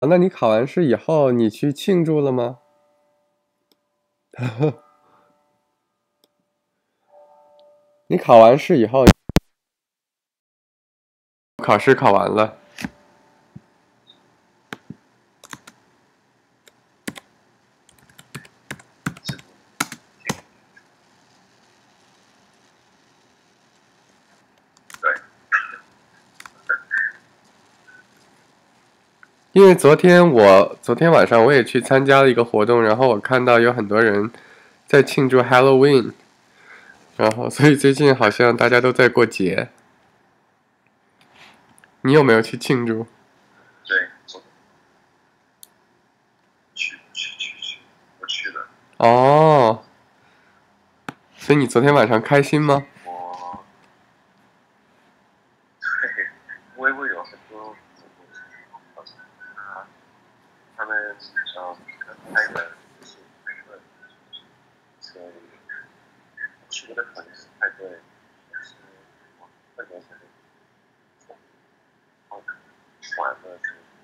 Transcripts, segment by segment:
啊，那你考完试以后，你去庆祝了吗？你考完试以后，考试考完了。因为昨天晚上我也去参加了一个活动，然后我看到有很多人在庆祝 Halloween，然后所以最近好像大家都在过节。你有没有去庆祝？ 对，我去了。 哦，所以你昨天晚上开心吗？ 我有很多他们开的就是那个，所以去的可能是派对，是很多才玩的，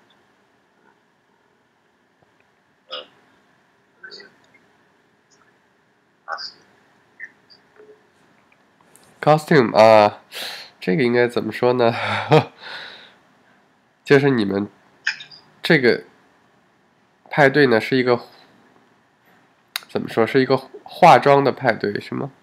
costume 啊，这个应该怎么说呢？就是你们这个派对呢，是一个怎么说？是一个化妆的派对是吗？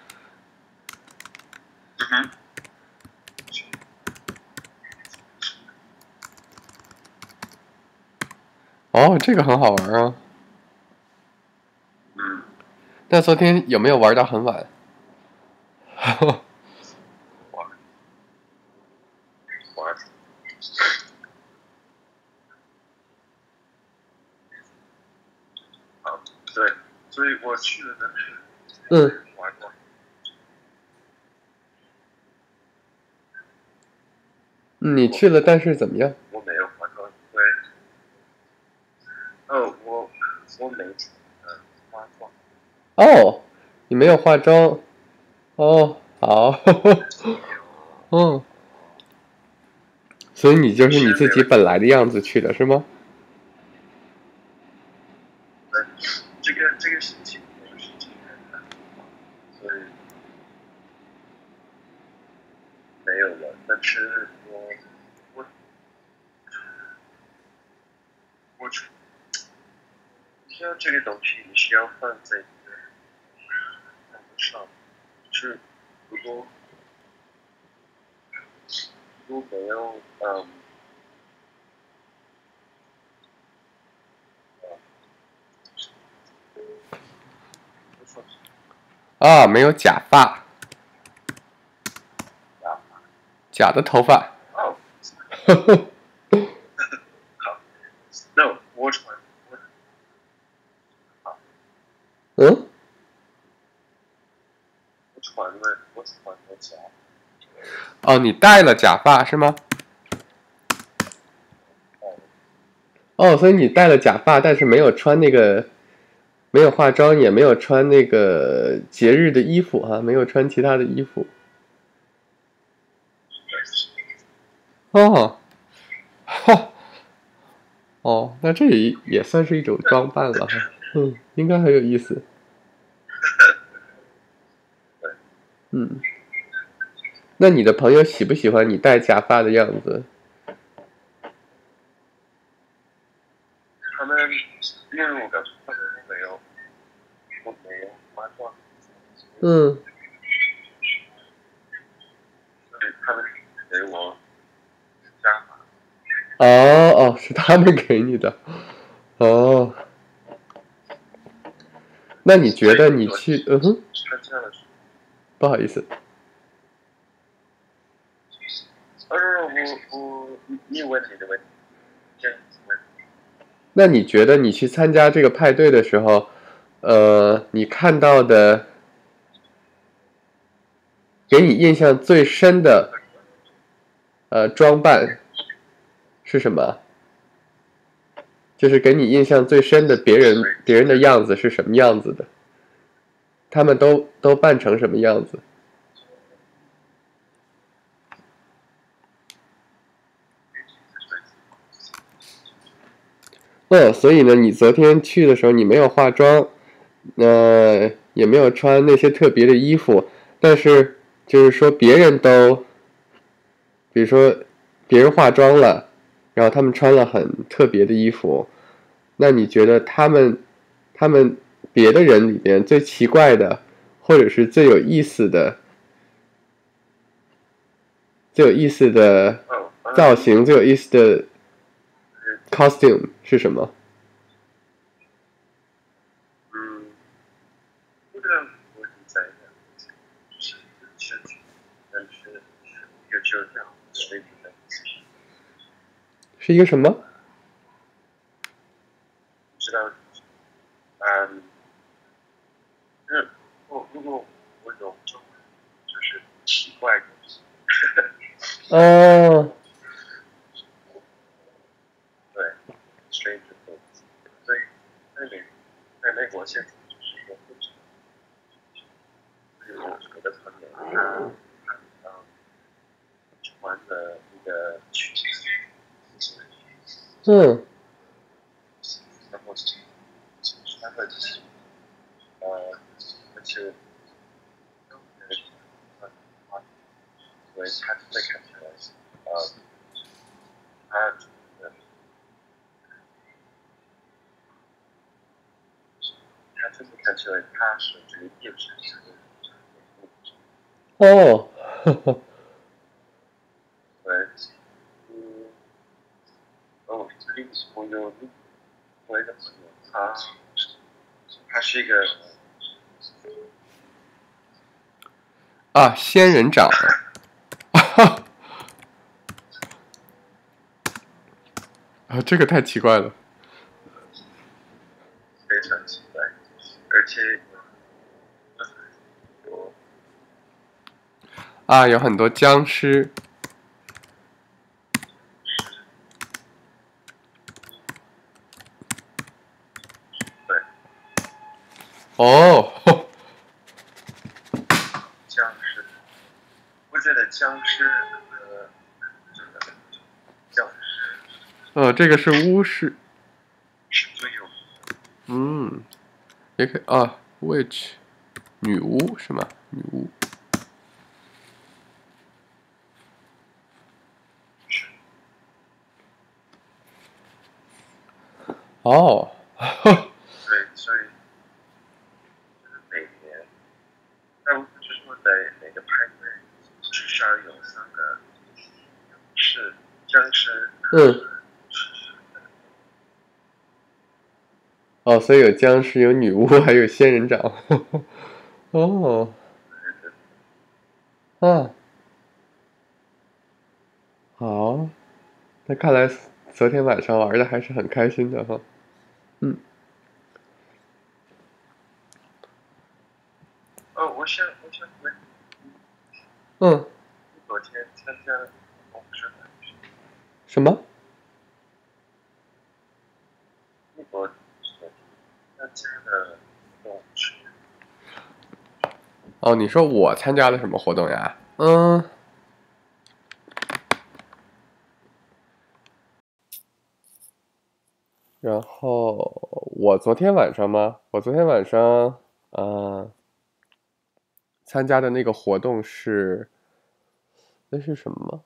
哦，这个很好玩啊。那昨天有没有玩到很晚？ 玩。对，所以我去了玩过。 你去了，但是怎么样？ 我没有化妆，对。我没化妆。 哦，你没有化妆。哦，好。嗯，所以你就是你自己本来的样子去的是吗？ 这个事情不是这样，所以没有了。但是我像这个东西，你需要放在上，就是如果没有啊，没有假发，假的头发。 哦，好，那我穿， 嗯， 我穿了假。 哦，你戴了假发是吗？哦，所以你戴了假发，但是没有穿那个，没有化妆，也没有穿那个节日的衣服哈、没有穿其他的衣服。哦，哈，哦，那这也算是一种装扮了哈。嗯，应该很有意思。嗯，那你的朋友喜不喜欢你戴假发的样子？ 他们因为我告诉他们我没有化妆， 嗯， 所以他们给我假发。 哦哦，是他们给你的。哦，那你觉得你去，哼，不好意思。 你问你的问题，这样子问。 那你觉得你去参加这个派对的时候，你看到的给你印象最深的装扮是什么？就是给你印象最深的别人的样子是什么样子的？他们都扮成什么样子？ 所以呢，你昨天去的时候你没有化妆，也没有穿那些特别的衣服，但是就是说别人都，比如说别人化妆了，然后他们穿了很特别的衣服，那你觉得他们别的人里边最奇怪的，或者是最有意思的造型，最有意思的 costume 是什么？ 不知道我是在的，就是身体，但是有就这样，所以的。 是一个什么？ 不知道，如果我有中文，就是奇怪的东西。 哦。 对，strange things。所以在美国现在就是一个非常，我的朋友他穿的一个裙子，然后他的而且所以他会看起来他他真的看起来他是这个变成是哦，呵呵。 对，最近我有我一个朋友，他是一个仙人掌。这个太奇怪了。 非常奇怪，而且有很多僵尸。 对， 哦， 僵尸，我觉得僵尸这个僵尸这个是巫师。 是最有名的。 也可以witch 女巫是吗？女巫。哦。 对，所以每年，就是说在每个派对至少有3个是僵尸。 所以有僵尸，有女巫，还有仙人掌。哦。好，那看来昨天晚上玩的还是很开心的哈。 我想问，你昨天参加公司的什么？ 你昨天参加的公司你说我参加了什么活动呀？然后我昨天晚上吗？我昨天晚上参加的那个活动是，那是什么？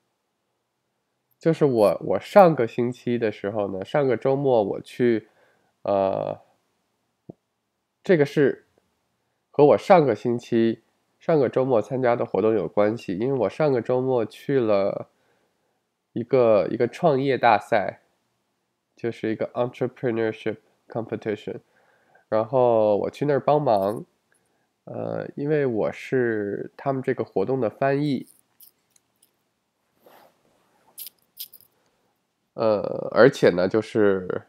就是我上个星期的时候呢，上个周末我去，这个是和我上个星期上个周末参加的活动有关系，因为我上个周末去了一个创业大赛，就是一个 entrepreneurship competition，然后我去那儿帮忙，因为我是他们这个活动的翻译，而且呢，就是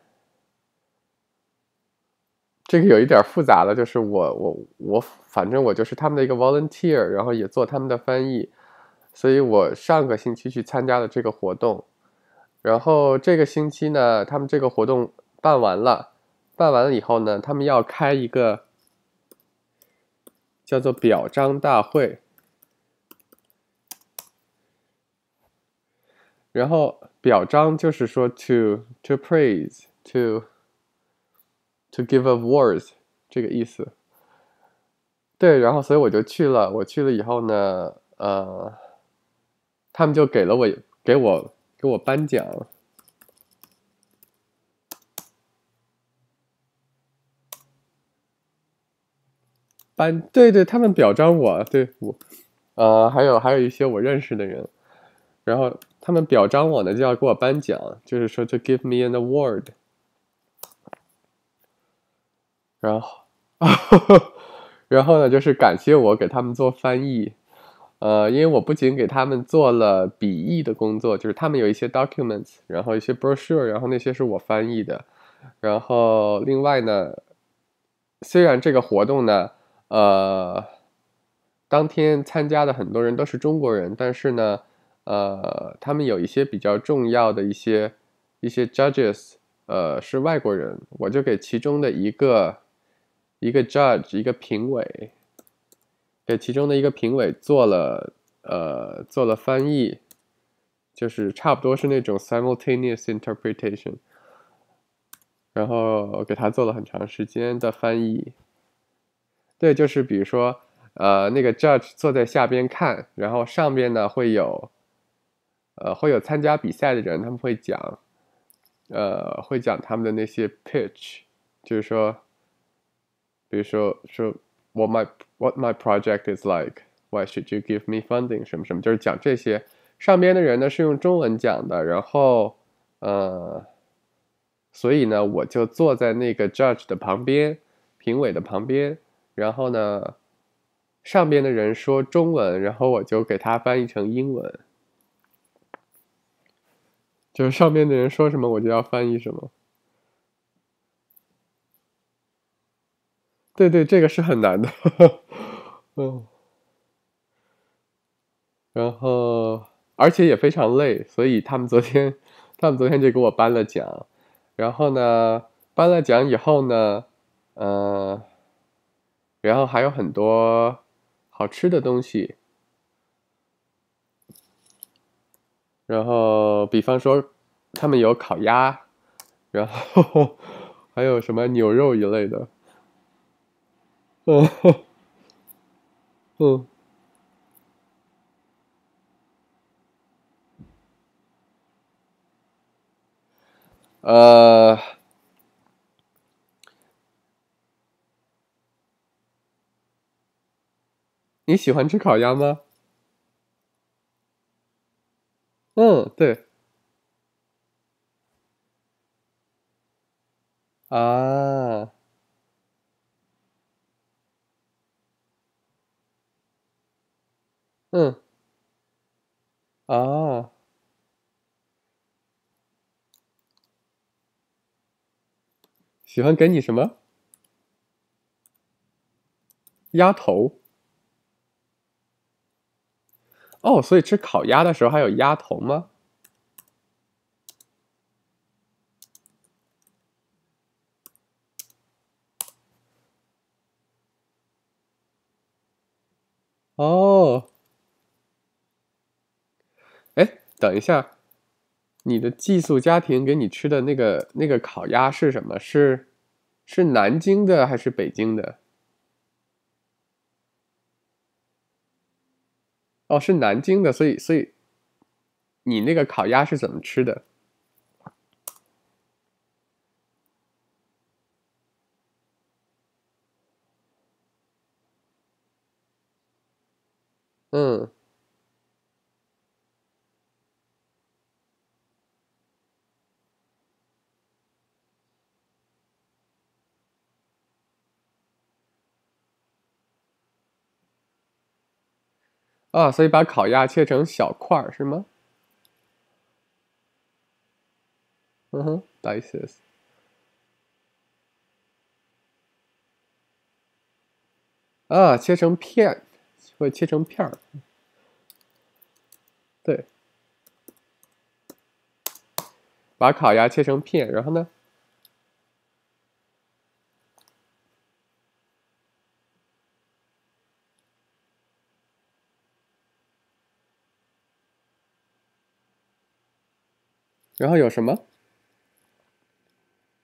这个有一点复杂了，就是我反正我就是他们的一个 volunteer，然后也做他们的翻译，所以我上个星期去参加了这个活动，然后这个星期呢，他们这个活动办完了，办完了以后呢，他们要开一个叫做表彰大会，然后表彰就是说 to praise， to give awards 这个意思。对，然后所以我就去了。我去了以后呢，他们就给我颁奖。对，他们表彰我，对我，还有一些我认识的人，然后他们表彰我呢，就要给我颁奖，就是说 to give me an award。然后，然后呢，就是感谢我给他们做翻译。因为我不仅给他们做了笔译的工作，就是他们有一些 documents，然后一些 brochure，然后那些是我翻译的。然后另外呢，虽然这个活动呢，当天参加的很多人都是中国人，但是呢，他们有一些比较重要的一些 judges，是外国人，我就给其中的一个 judge 一个评委，给其中的一个评委做了翻译，就是差不多是那种 simultaneous interpretation，然后给他做了很长时间的翻译。对，就是比如说，那个 judge 坐在下边看，然后上边呢会有参加比赛的人，他们会讲他们的那些 pitch，就是说，比如说 what my project is like，why should you give me funding，什么什么，就是讲这些。上边的人呢是用中文讲的，然后所以呢我就坐在那个 judge 的旁边，评委的旁边，然后呢上边的人说中文，然后我就给他翻译成英文，就是上边的人说什么我就要翻译什么。对，这个是很难的。嗯，然后而且也非常累，所以他们昨天就给我颁了奖。然后呢颁了奖以后呢，嗯、然后还有很多好吃的东西，然后比方说他们有烤鸭，然后还有什么牛肉一类的。嗯嗯，呃，你喜欢吃烤鸭吗？嗯，对啊，嗯啊，喜欢给你什么鸭头？哦，所以吃烤鸭的时候还有鸭头吗？哦，哎，等一下，你的寄宿家庭给你吃的那个烤鸭是什么？是南京的还是北京的？哦，是南京的，所以你那个烤鸭是怎么吃的？嗯，啊，所以把烤鸭切成小块儿是吗？嗯哼，dices。啊，切成片，会切成片儿。对，把烤鸭切成片，然后呢，然后有什么？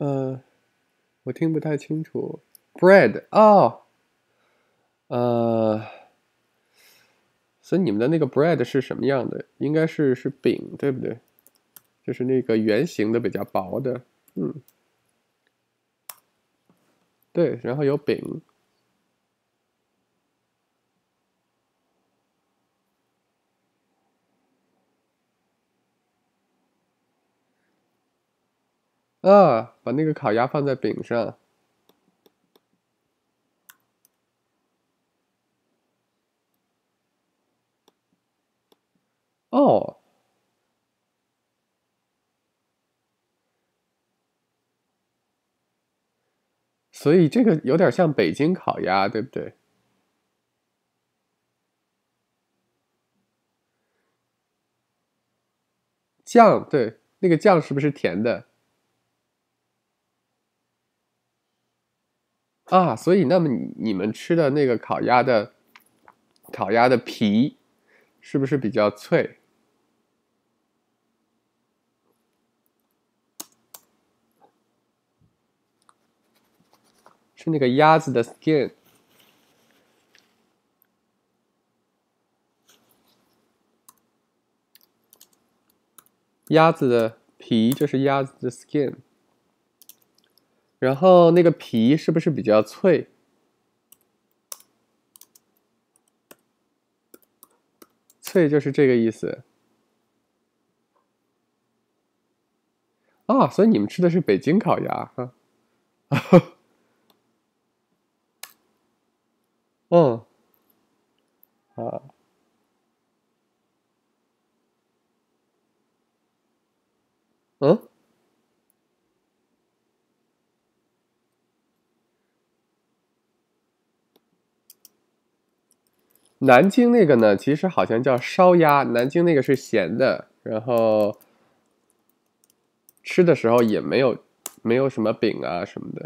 我听不太清楚。bread 哦，呃，所以你们的那个 bread 是什么样的？应该是饼，对不对？就是那个圆形的，比较薄的。嗯，对，然后有饼。啊，把那个烤鸭放在饼上。哦，所以这个有点像北京烤鸭，对不对？酱，对，那个酱是不是甜的啊？所以那么你们吃的那个烤鸭的皮是不是比较脆？是那个鸭子的 skin，鸭子的皮，这是鸭子的 skin。然后那个皮是不是比较脆？脆就是这个意思啊。所以你们吃的是北京烤鸭哈。嗯啊嗯，南京那个呢，其实好像叫烧鸭，南京那个是咸的，然后吃的时候也没有什么饼啊什么的。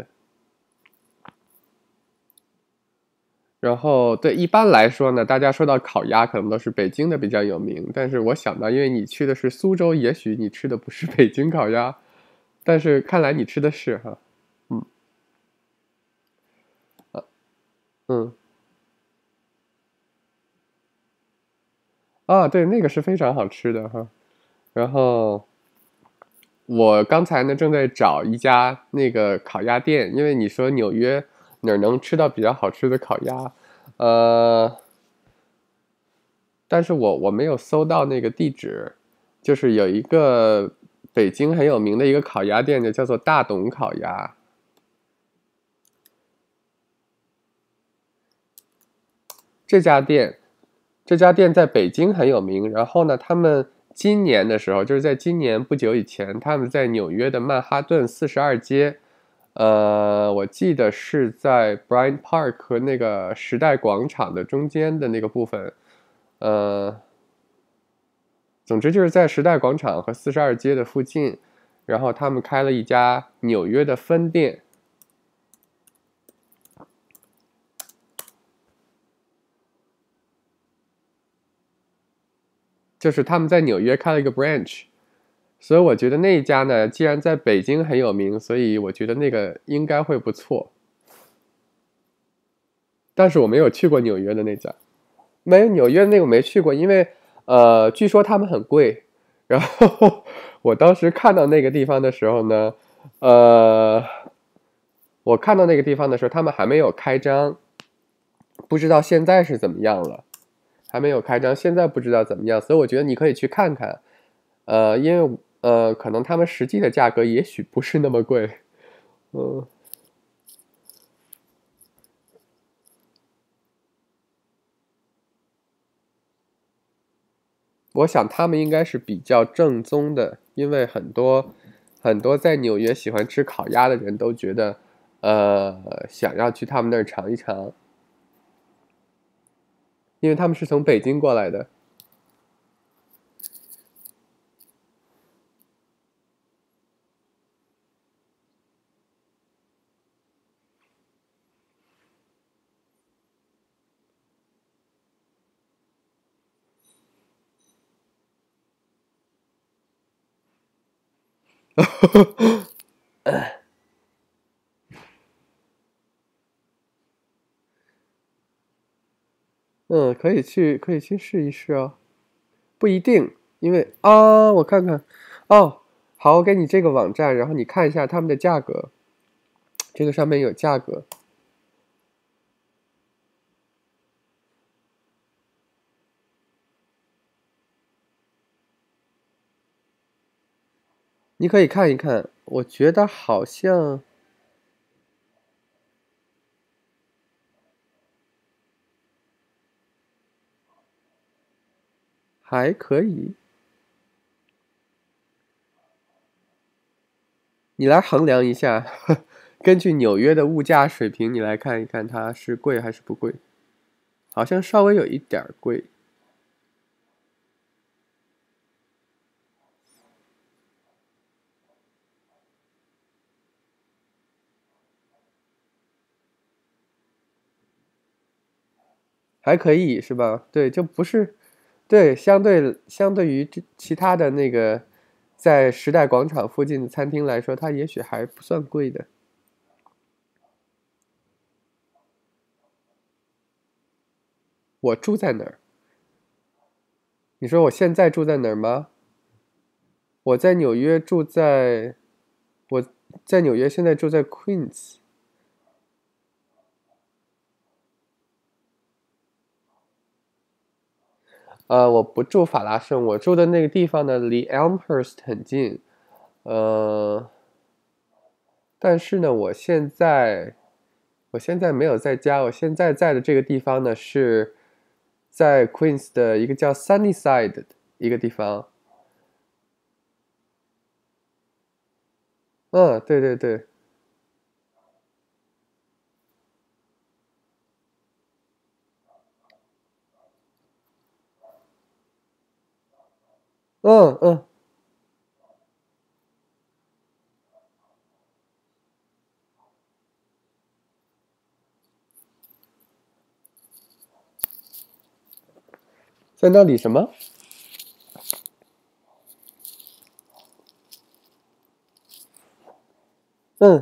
然后对，一般来说呢，大家说到烤鸭，可能都是北京的比较有名。但是我想到，因为你去的是苏州，也许你吃的不是北京烤鸭，但是看来你吃的是哈。嗯嗯啊，对，那个是非常好吃的哈。然后我刚才呢正在找一家那个烤鸭店，因为你说纽约哪儿能吃到比较好吃的烤鸭，呃，但是我没有搜到那个地址，就是有一个北京很有名的一个烤鸭店，就叫做大董烤鸭。这家店，这家店在北京很有名。然后呢，他们今年的时候，就是在今年不久以前，他们在纽约的曼哈顿42街，我记得是在 Bryant Park 和那个时代广场的中间的那个部分，呃，总之就是在时代广场和42街的附近，然后他们开了一家纽约的分店。就是他们在纽约开了一个 branch，所以我觉得那一家呢，既然在北京很有名，所以我觉得那个应该会不错。但是我没有去过纽约的那家，没有纽约那个我没去过，因为据说他们很贵。然后我当时看到那个地方的时候呢，呃，我看到那个地方的时候，他们还没有开张，不知道现在是怎么样了。还没有开张，现在不知道怎么样，所以我觉得你可以去看看。因为可能他们实际的价格也许不是那么贵。嗯，我想他们应该是比较正宗的，因为很多在纽约喜欢吃烤鸭的人都觉得，想要去他们那儿尝一尝，因为他们是从北京过来的。 可以去试一试哦。不一定，因为啊，我看看，哦，好，我给你这个网站，然后你看一下他们的价格，这个上面有价格，你可以看一看。我觉得好像还可以，你来衡量一下，根据纽约的物价水平，你来看一看它是贵还是不贵。好像稍微有一点儿贵。还可以是吧？对，就不是，对，相对于其他的那个在时代广场附近的餐厅来说，它也许还不算贵的。我住在哪儿？你说我现在住在哪儿吗？我在纽约住在，我在纽约现在住在 Queens。我不住法拉盛，我住的那个地方呢，离 Elmhurst 很近。呃，但是呢，我现在没有在家，我现在在的这个地方呢是在 Queens 的一个叫 Sunnyside 的一个地方。嗯，对对对，嗯嗯，在那里什么？嗯，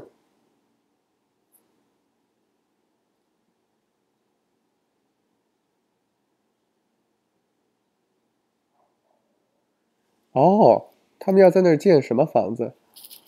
哦，他们要在那儿建什么房子？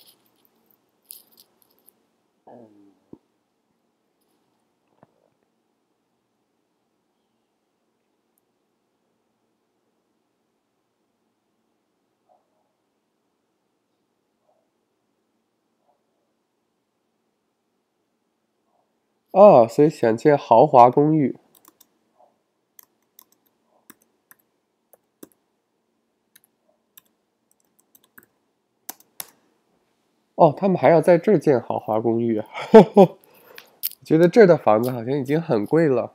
哦，所以想建豪华公寓。哦，他们还要在这儿建豪华公寓啊。觉得这儿的房子好像已经很贵了。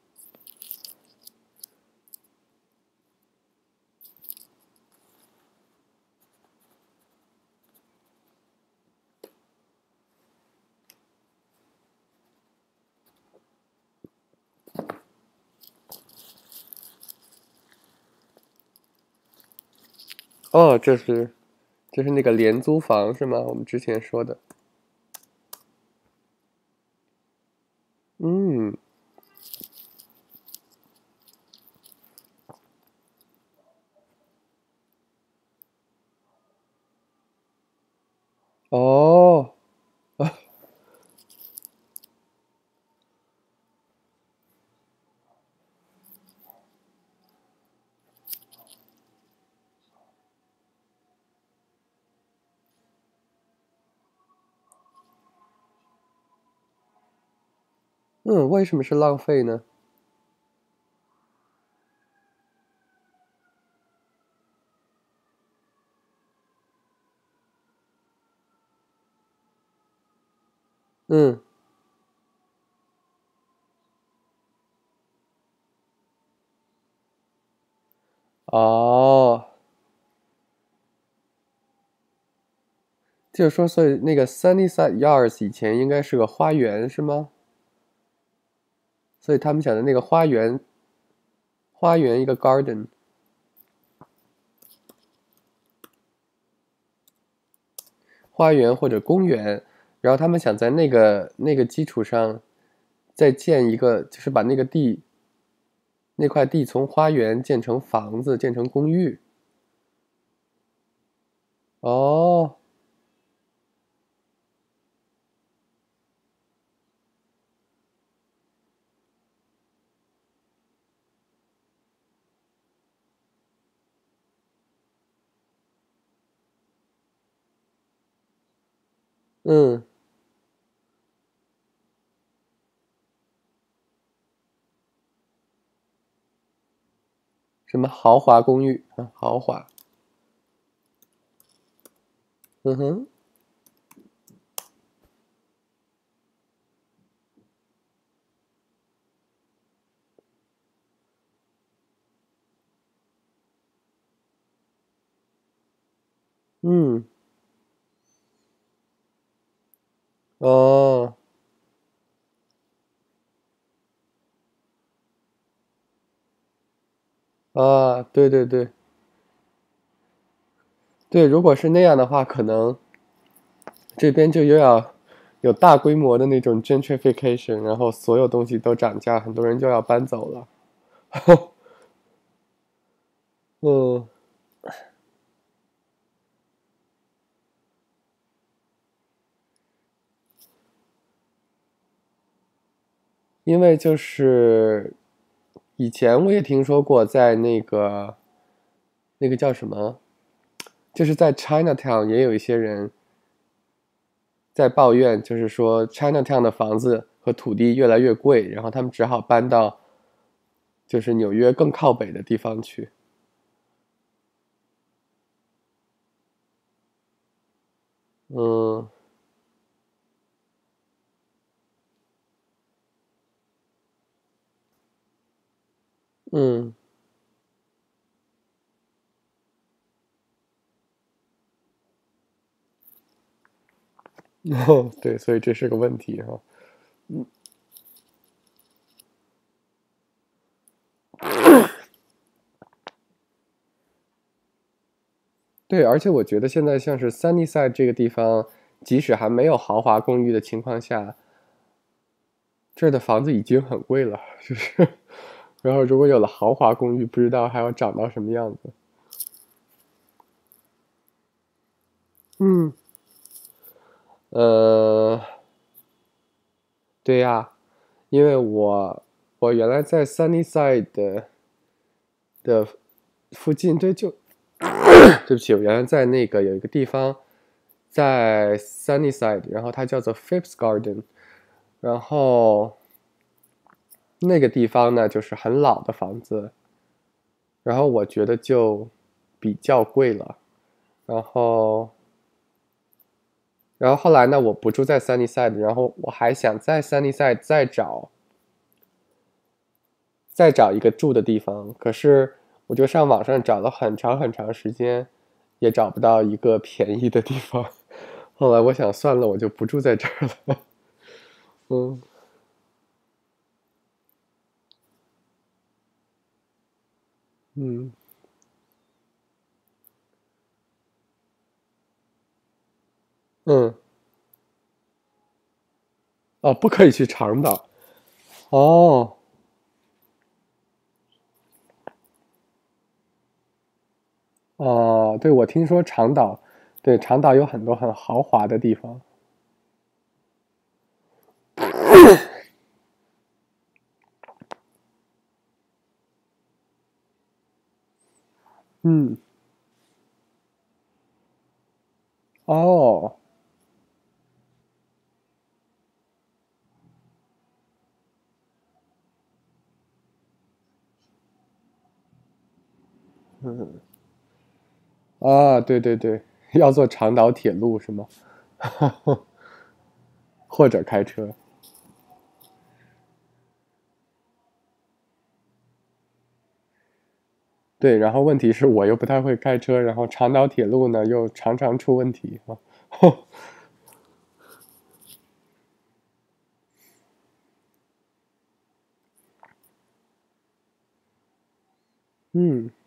哦，这是那个廉租房是吗？我们之前说的。嗯，哦，嗯，为什么是浪费呢？嗯，哦，就是说，所以那个 Sunnyside Yards 以前应该是个花园是吗？所以他们想的那个花园一个 garden，花园或者公园，然后他们想在那个基础上再建一个，就是把那个地那块地从花园建成房子，建成公寓。哦，嗯，什么豪华公寓啊？豪华，嗯哼，嗯，哦，啊，对对对对，如果是那样的话，可能这边就又要有大规模的那种 gentrification，然后所有东西都涨价，很多人就要搬走了。嗯，因为就是以前我也听说过，在那个叫什么，就是在 Chinatown 也有一些人在抱怨，就是说 Chinatown 的房子和土地越来越贵，然后他们只好搬到就是纽约更靠北的地方去。嗯嗯，对，所以这是个问题哈。对，而且我觉得现在像是 Sunnyside 这个地方，即使还没有豪华公寓的情况下，这儿的房子已经很贵了，就是，然后如果有了豪华公寓，不知道还要涨到什么样子。嗯，呃，对呀，因为我原来在 Sunnyside 的附近，对，就对不起，我原来在那个有一个地方在 Sunnyside，然后它叫做 Phipps Garden，然后那个地方呢就是很老的房子，然后我觉得就比较贵了，然后后来呢，我不住在 Sunnyside，然后我还想在 Sunnyside 再找一个住的地方，可是我就上网上找了很长很长时间，也找不到一个便宜的地方。后来我想算了，我就不住在这儿了。嗯嗯嗯，哦，不可以去长岛。哦哦，对，我听说长岛，对，长岛有很多很豪华的地方。嗯，哦，嗯啊，对对对，要坐长岛铁路是吗？或者开车。对，然后问题是我又不太会开车，然后长岛铁路呢又常常出问题啊。嗯，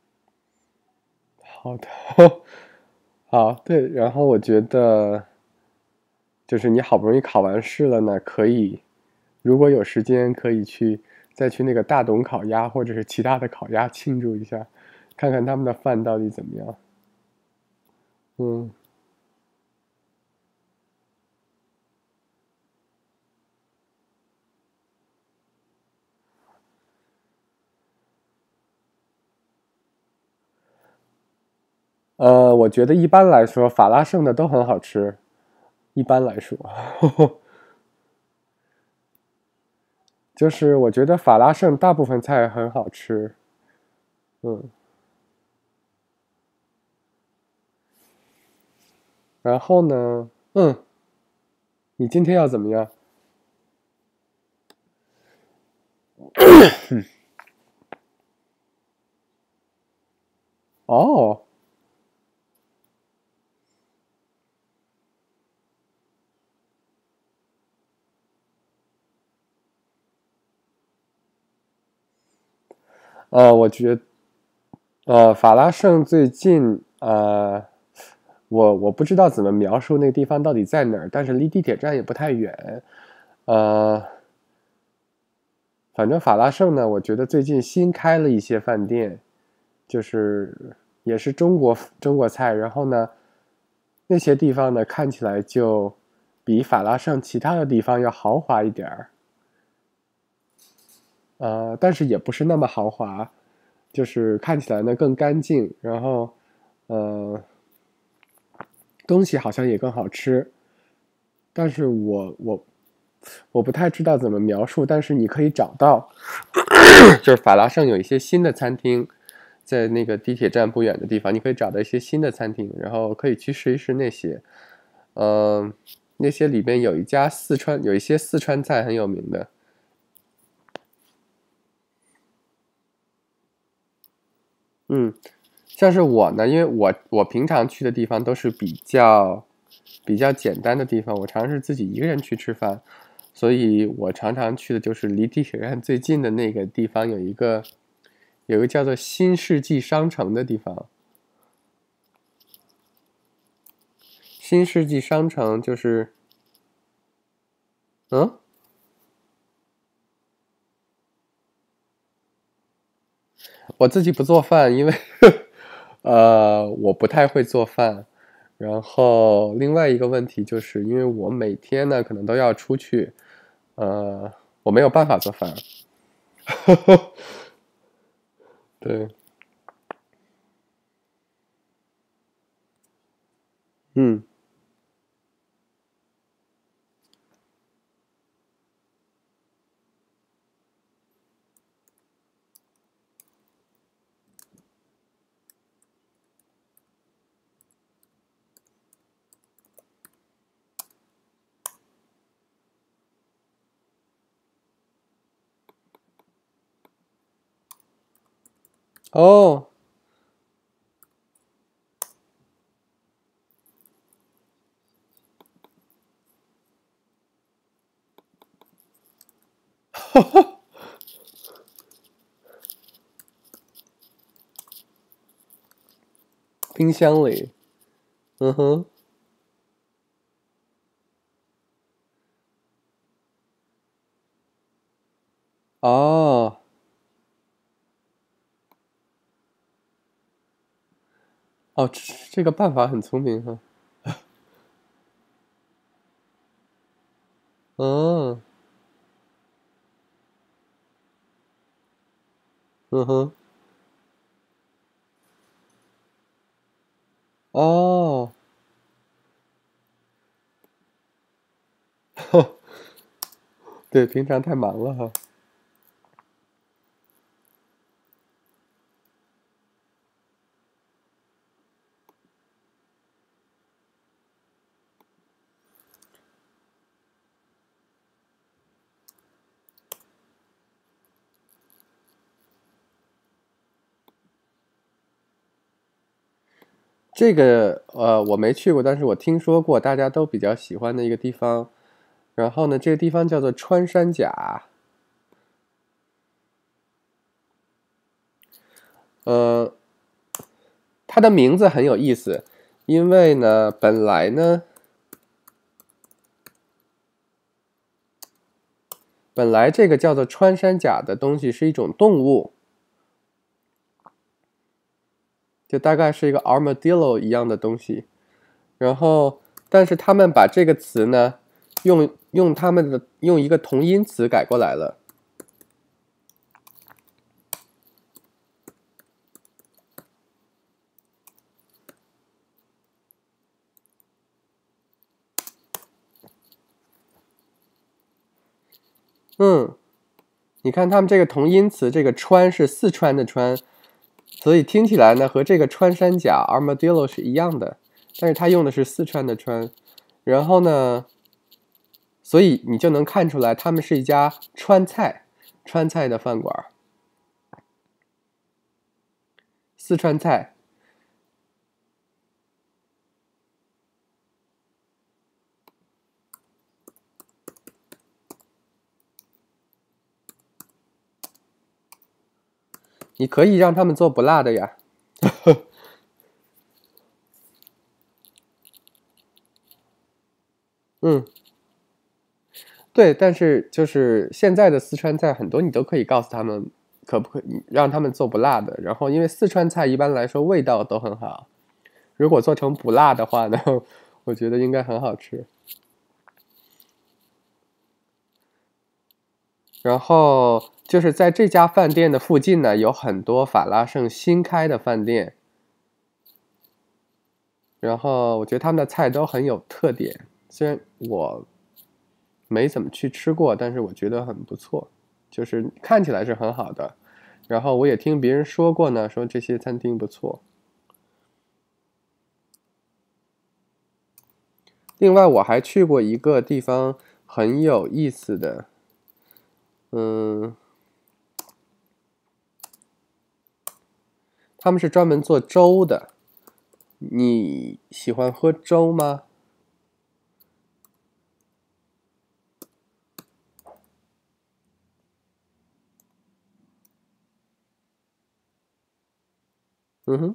好的，好，对，然后我觉得就是你好不容易考完试了呢，可以如果有时间可以去再去那个大董烤鸭或者是其他的烤鸭庆祝一下，看看他们的饭到底怎么样。嗯。我觉得一般来说，法拉盛的都很好吃。一般来说，就是我觉得法拉盛大部分菜很好吃。嗯，然后呢，你今天要怎么样？哦，我觉得，法拉盛最近我不知道怎么描述那个地方到底在哪儿，但是离地铁站也不太远。呃，反正法拉盛呢，我觉得最近新开了一些饭店，就是也是中国菜，然后呢，那些地方呢看起来就比法拉盛其他的地方要豪华一点儿。但是也不是那么豪华，就是看起来呢更干净，然后呃东西好像也更好吃。但是我不太知道怎么描述，但是你可以找到，就是法拉盛有一些新的餐厅，在那个地铁站不远的地方，你可以找到一些新的餐厅，然后可以去试一试那些。那些里边有一些四川菜很有名的。嗯，像是我呢，因为我平常去的地方都是比较简单的地方，我常是自己一个人去吃饭，所以我常常去的就是离地铁站最近的那个地方，有一个叫做新世纪商城的地方。新世纪商城就是嗯，我自己不做饭，因为我不太会做饭。然后另外一个问题就是因为我每天呢可能都要出去，我没有办法做饭。对。嗯。哦。冰箱里。嗯哼。哦。哦，这个办法很聪明哈。嗯。嗯哼。哦。对，平常太忙了哈。这个我没去过，但是我听说过，大家都比较喜欢的一个地方。然后呢，这个地方叫做穿山甲。呃，它的名字很有意思，因为呢，本来呢， 本来这个叫做穿山甲的东西是一种动物，就大概是一个 armadillo 一样的东西。然后，但是他们把这个词呢，用一个同音词改过来了。你看他们这个同音词，这个川是四川的川，所以听起来呢和这个穿山甲 armadillo 是一样的，但是他用的是四川的川。然后呢，所以你就能看出来他们是一家川菜的饭馆，四川菜。你可以让他们做不辣的呀。对，但是就是现在的四川菜很多，你都可以告诉他们可不可以让他们做不辣的。然后，因为四川菜一般来说味道都很好，如果做成不辣的话呢，我觉得应该很好吃。然后就是在这家饭店的附近呢，有很多法拉盛新开的饭店。然后我觉得他们的菜都很有特点，虽然我没怎么去吃过，但是我觉得很不错，就是看起来是很好的。然后我也听别人说过呢，说这些餐厅不错。另外我还去过一个地方很有意思的，他们是专门做粥的。你喜欢喝粥吗？嗯哼，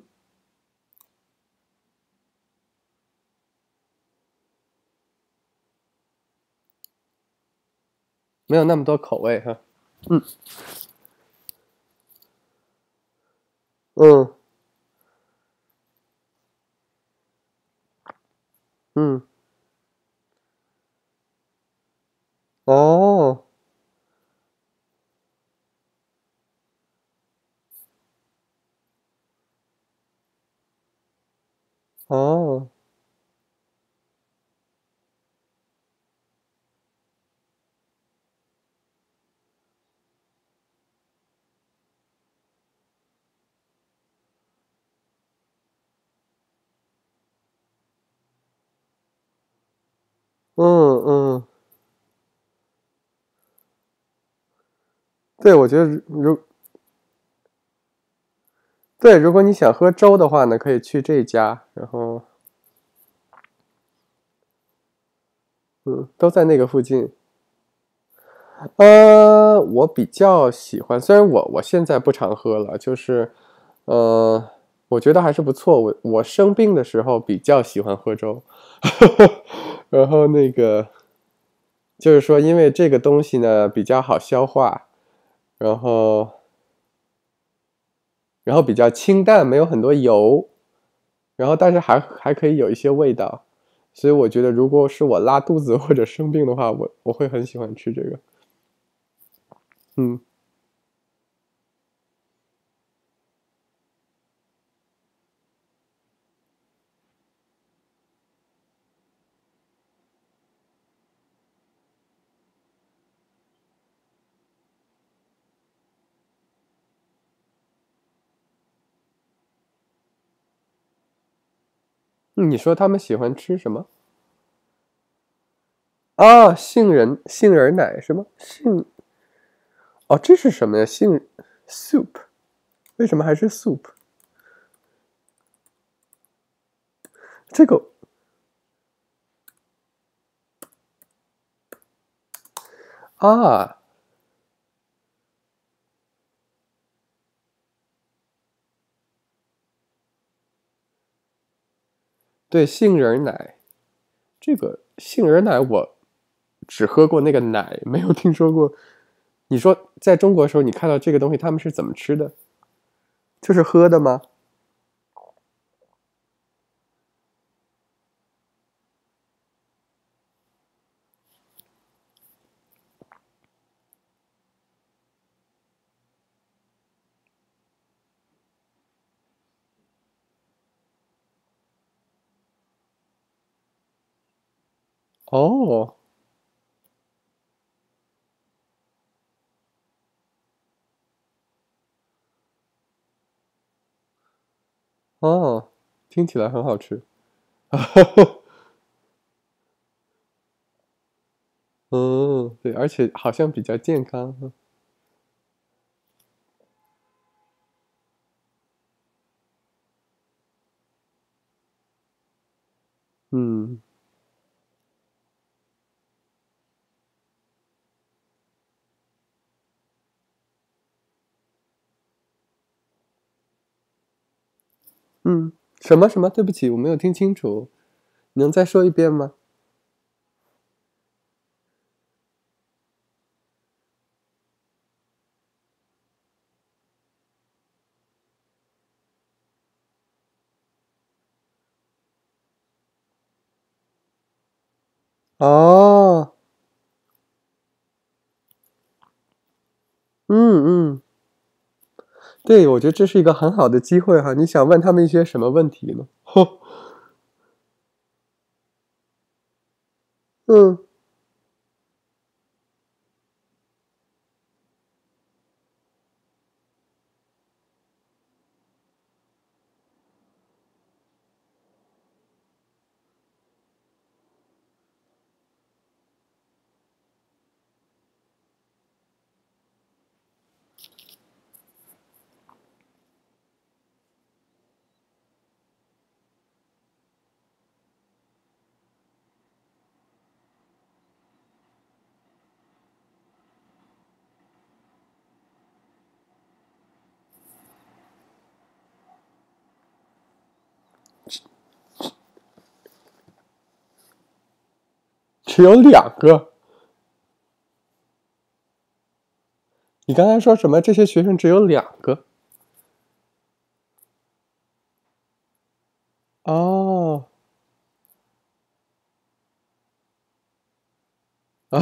没有那么多口味哈。嗯嗯嗯，哦哦。嗯，对，我觉得如果你想喝粥的话呢，可以去这家，然后都在那个附近。我比较喜欢，虽然我现在不常喝了，就是我觉得还是不错。我生病的时候比较喜欢喝粥，然后那个就是说，因为这个东西呢比较好消化，然后比较清淡，没有很多油，然后但是还可以有一些味道，所以我觉得如果是我拉肚子或者生病的话，我会很喜欢吃这个。嗯你说他们喜欢吃什么？啊，杏仁奶是吗？哦，这是什么呀？soup，为什么还是 soup？这个啊，对，杏仁奶，这个杏仁奶我只喝过那个奶，没有听说过。你说在中国的时候，你看到这个东西，他们是怎么吃的？就是喝的吗？哦哦，听起来很好吃。嗯，对，而且好像比较健康。嗯嗯，什么什么？对不起，我没有听清楚，你能再说一遍吗？哦，嗯嗯，对，我觉得这是一个很好的机会哈。你想问他们一些什么问题呢？嗯只有2个。你刚才说什么？这些学生只有2个？哦，啊，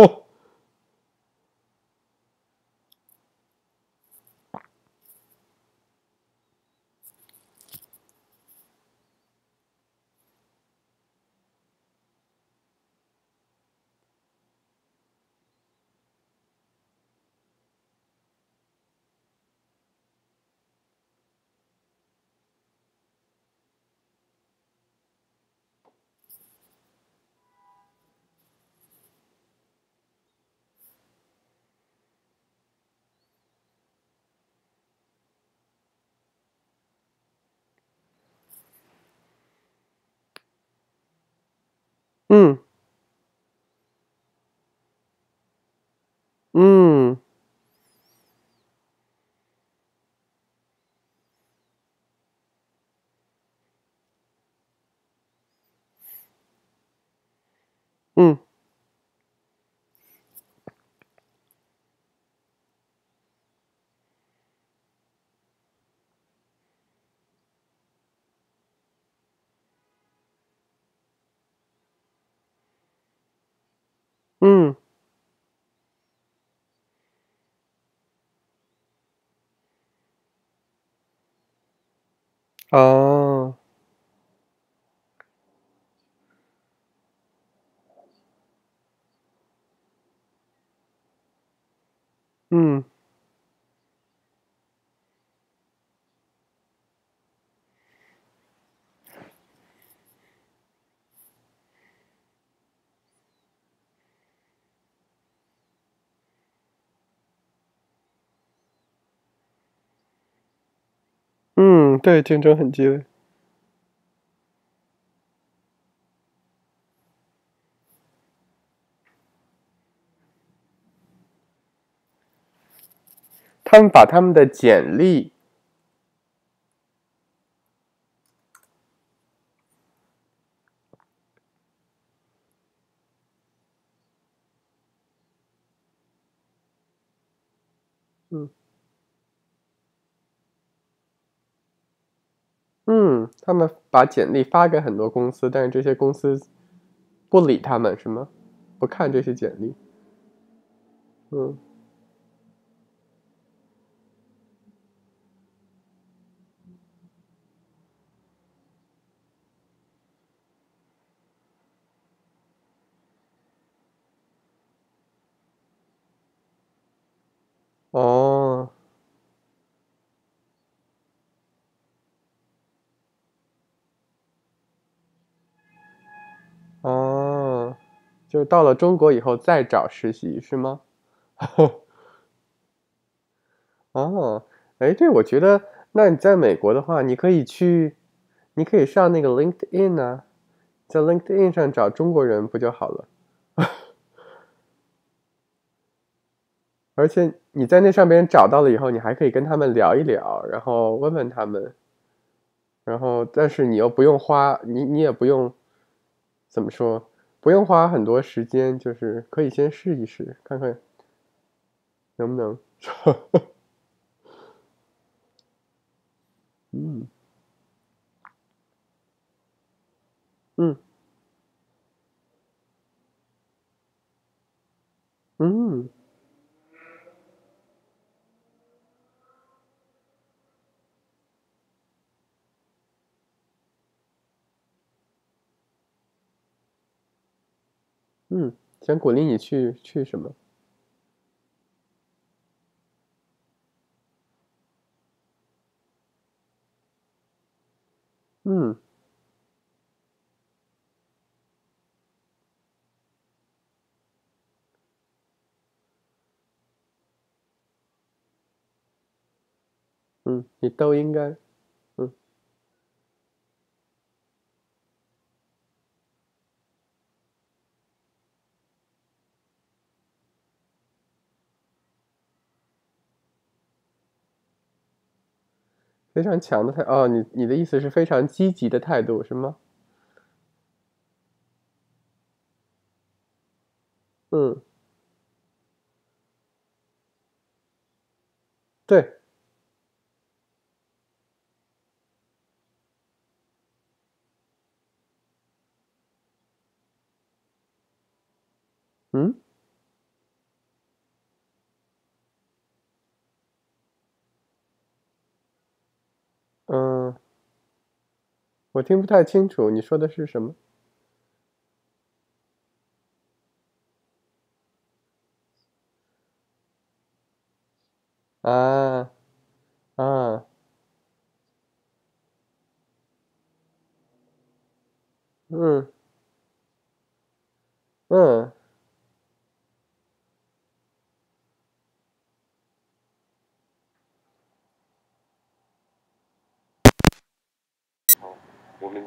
嗯嗯嗯嗯，哦，嗯嗯，对，竞争很激烈。他们把他们的简历， 嗯嗯，他们把简历发给很多公司，但是这些公司不理他们，是吗？不看这些简历。嗯，哦哦，就是到了中国以后再找实习是吗？哦，哎，对，我觉得，那你在美国的话，你可以上那个 LinkedIn 啊，在 LinkedIn 上找中国人不就好了？而且你在那上边找到了以后，你还可以跟他们聊一聊，然后问问他们，然后但是你又不用花，你也不用怎么说，不用花很多时间，就是可以先试一试，看看能不能。嗯嗯嗯嗯，想鼓励你去什么？嗯嗯，你都应该。嗯，非常强的哦，你的意思是非常积极的态度是吗？嗯，对，嗯嗯，我听不太清楚你说的是什么啊啊嗯嗯我们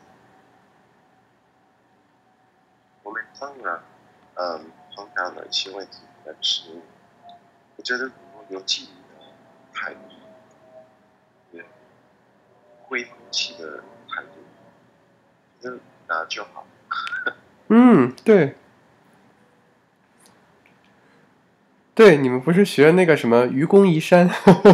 我们当然，碰到了一些问题，但是我觉得如果有纪律的态度，也恢复期的态度，那就好。 嗯，对对，你们不是学那个什么愚公移山？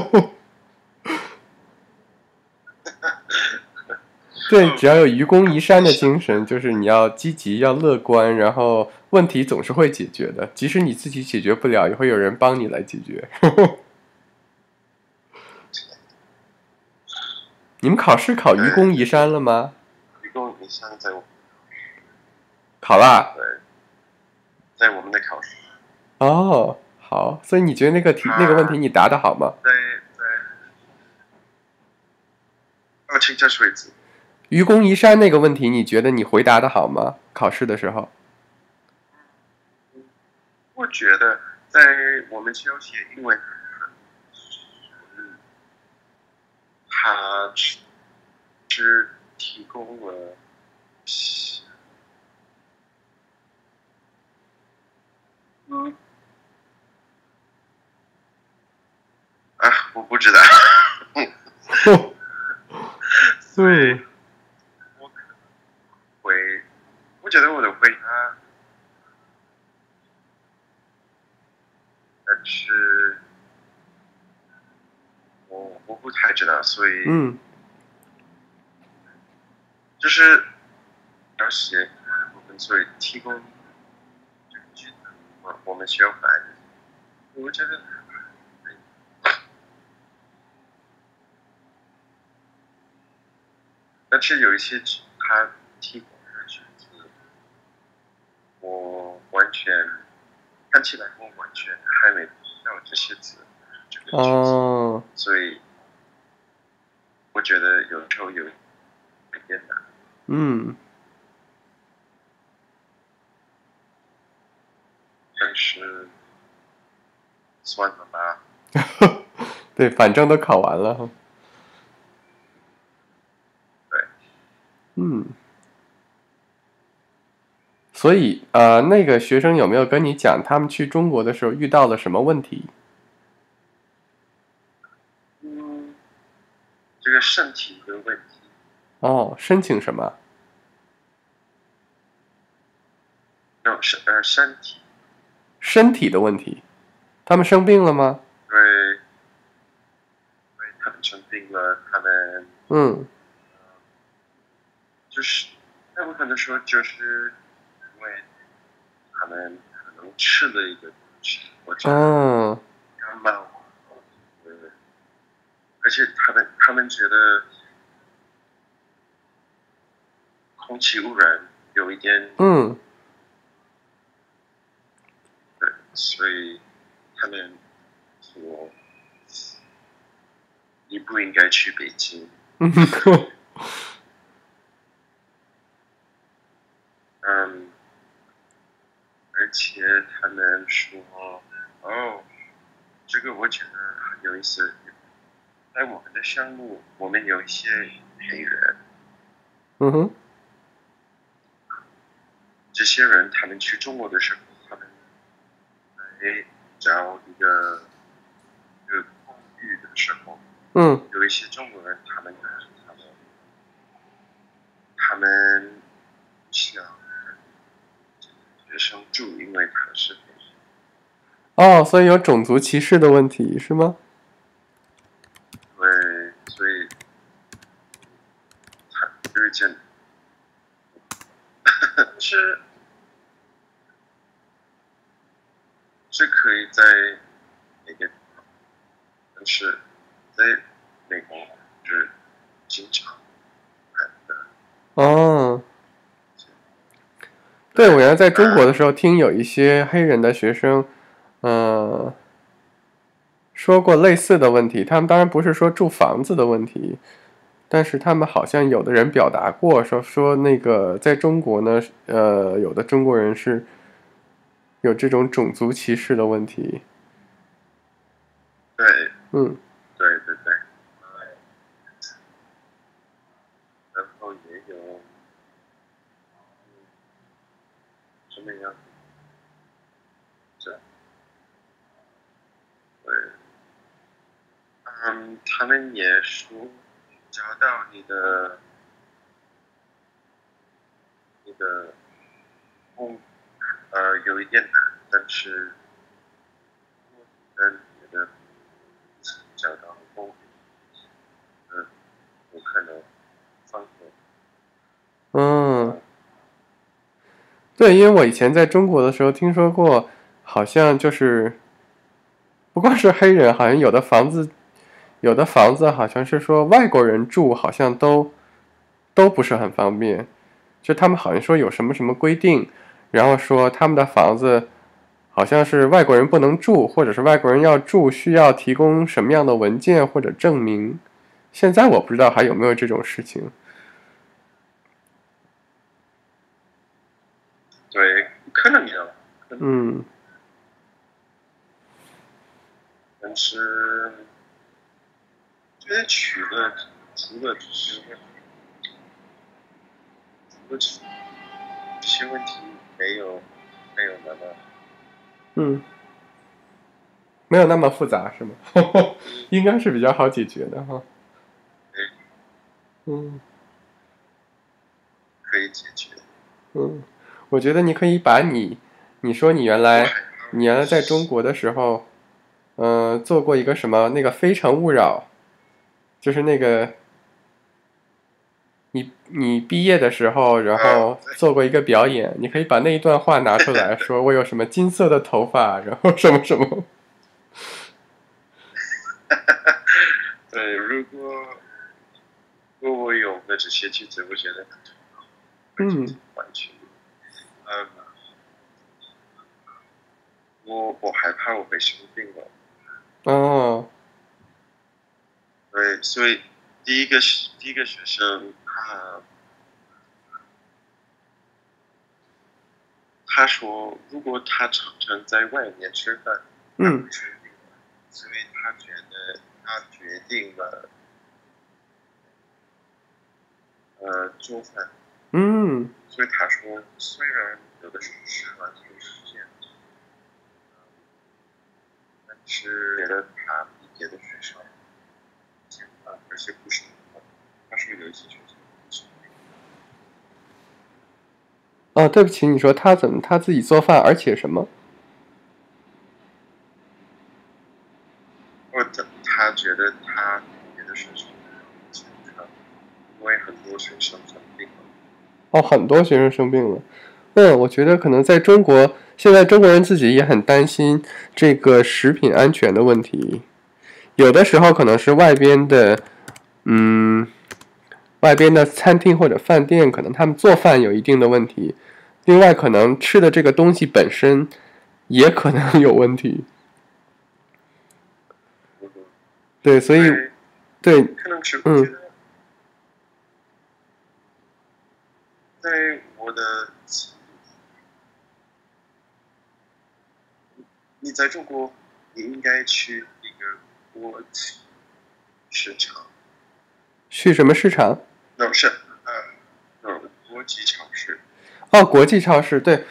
对，只要有愚公移山的精神，就是你要积极，要乐观，然后问题总是会解决的，即使你自己解决不了，也会有人帮你来解决。你们考试考愚公移山了吗？ 愚公移山在我考啦。 在我们的考试， 哦，好，所以你觉得那个问题他你答得好吗？ 在请再说一次。 愚公移山那个问题，你觉得你回答的好吗？考试的时候？ 我觉得在我们教学英文，他只提供了，嗯我不知道，所以嗯我可能会，我觉得我的回答，但是太知道，所以嗯要写我们所以提供这个句子，我们需要翻译。我觉得，但是有一些他提供的句子，我完全看起来我完全还没知道这些字，这个句子，所以我觉得有时候有一点难。但是算了吧。 对，反正都考完了哈。 对。 所以那个学生有没有跟你讲他们去中国的时候遇到了什么问题？ 这个身体的问题。 哦，申请什么？ 身体。 身体的问题，他们生病了吗？ 对，他们生病了，他们就是大部分的时候就是因为他们可能吃了一个东西或者感冒，而且他们觉得空气污染有一点，对，所以他们说你不应该去北京。而且他们说，这个我觉得很有意思。在我们的项目，我们有一些黑人。这些人他们去中国的时候，他们来找一个公寓的时候，有一些中国人，他们想学生住，因为他是黑人。所以有种族歧视的问题是吗？ 对，所以他有一件是可以在那个地方，但是在美国是经常看的。 对，我原来在中国的时候听有一些黑人的学生，说过类似的问题。他们当然不是说住房子的问题，但是他们好像有的人表达过说那个在中国呢，有的中国人是有这种种族歧视的问题。 对。对对对。然后也有什么样？对。他们也说找到你的有一点难，但是你的找到工有可能方便。 对，因为我以前在中国的时候听说过，好像就是不光是黑人，好像有的房子好像是说外国人住，好像都不是很方便。就他们好像说有什么什么规定，然后说他们的房子好像是外国人不能住，或者是外国人要住需要提供什么样的文件或者证明。现在我不知道还有没有这种事情。 对，可能有。但是觉得除了这些问题没有那么没有那么复杂是吗？应该是比较好解决的哈。 可以解决。 我觉得你可以把你说你原来在中国的时候，做过一个什么那个《非诚勿扰》， 就是那个你毕业的时候，然后做过一个表演，你可以把那一段话拿出来说，我有什么金色的头发，然后什么什么。 对，如果我有个这些句子，我觉得完全，嗯，我害怕我会生病了。 哦， 对，所以第一个学生他说，如果他常常在外面吃饭，他会生病的，所以他决定了做饭。所以他说，虽然有的时候是完全实现，但是觉得他比别的学生简单，而且不是他是有一些学生是。 哦，对不起，你说他自己做饭，而且什么？ 他觉得他别的学生健康，因为很多学生生病了。 哦，很多学生生病了。我觉得可能在中国，现在中国人自己也很担心这个食品安全的问题。有的时候可能是外边的餐厅或者饭店，可能他们做饭有一定的问题。另外，可能吃的这个东西本身也可能有问题。对，所以对， 可能是我觉得，在我的你在中国，你应该去一个国际市场。 去什么市场？ 是国际超市。 哦，国际超市，对，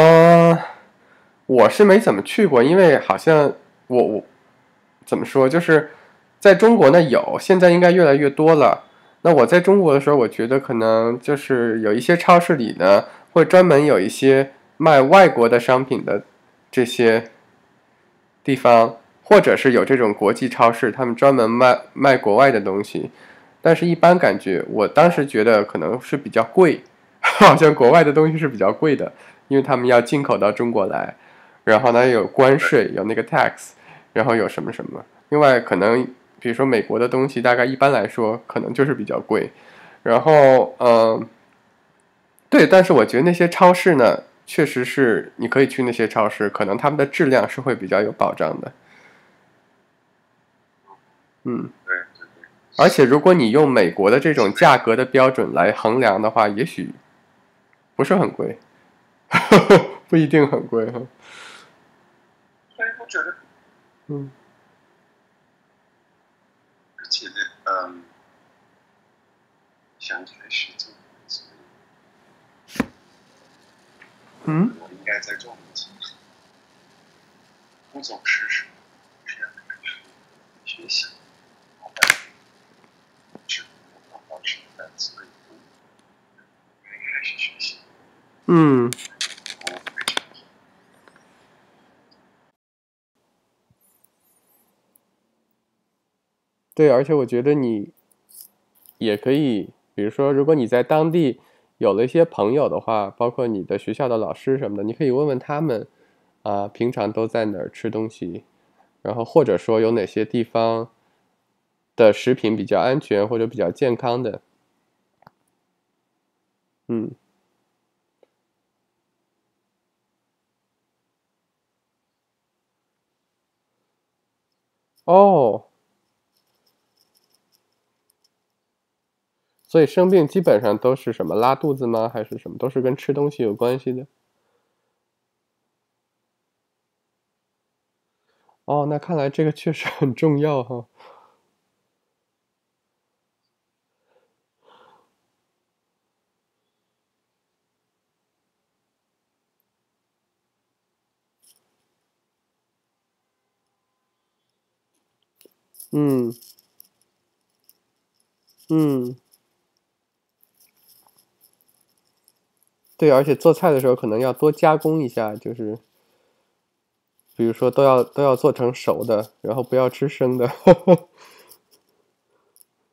我是没怎么去过，因为好像我怎么说，就是在中国呢有，现在应该越来越多了。那我在中国的时候，我觉得可能就是有一些超市里呢，会专门有一些卖外国的商品的这些地方，或者是有这种国际超市，他们专门卖国外的东西。但是，一般感觉我当时觉得可能是比较贵，好像国外的东西是比较贵的，因为他们要进口到中国来，然后呢有关税，有那个 tax，然后有什么什么。另外，可能比如说美国的东西，大概一般来说可能就是比较贵。然后，对，但是我觉得那些超市呢，确实是你可以去那些超市，可能他们的质量是会比较有保障的。 对， 而且如果你用美国的这种价格的标准来衡量的话，也许不是很贵，不一定很贵哈。 所以我觉得，而且想开始做，我应该在做不总是要开始学习，是不保持的，所以开始学习。 对，而且我觉得你也可以，比如说，如果你在当地有了一些朋友的话，包括你的学校的老师什么的，你可以问问他们，平常都在哪儿吃东西，然后或者说有哪些地方的食品比较安全或者比较健康的。哦，所以生病基本上都是什么拉肚子吗？还是什么？都是跟吃东西有关系的？哦，那看来这个确实很重要哈。嗯嗯，对，而且做菜的时候可能要多加工一下，就是比如说都要做成熟的，然后不要吃生的。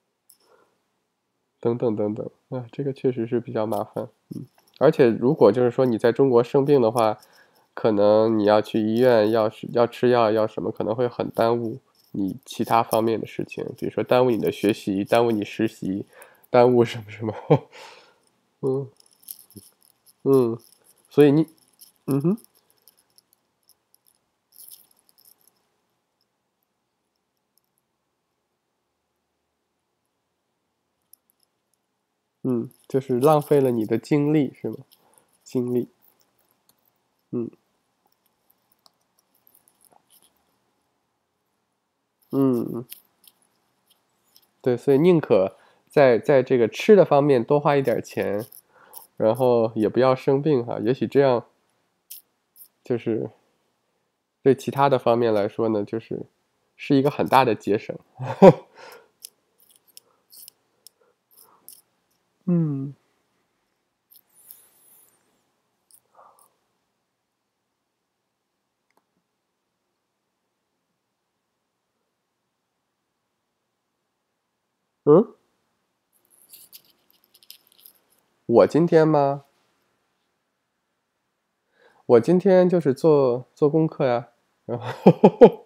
等等等等啊，这个确实是比较麻烦。而且如果就是说你在中国生病的话，可能你要去医院，要吃药，要什么，可能会很耽误你其他方面的事情，比如说耽误你的学习，耽误你实习，耽误什么什么。嗯嗯，所以你嗯哼就是浪费了你的精力是吗？精力。嗯嗯，对，所以宁可在这个吃的方面多花一点钱，然后也不要生病哈，也许这样就是对其他的方面来说呢，是一个很大的节省。嗯嗯，我今天吗？我今天就是做功课呀，然后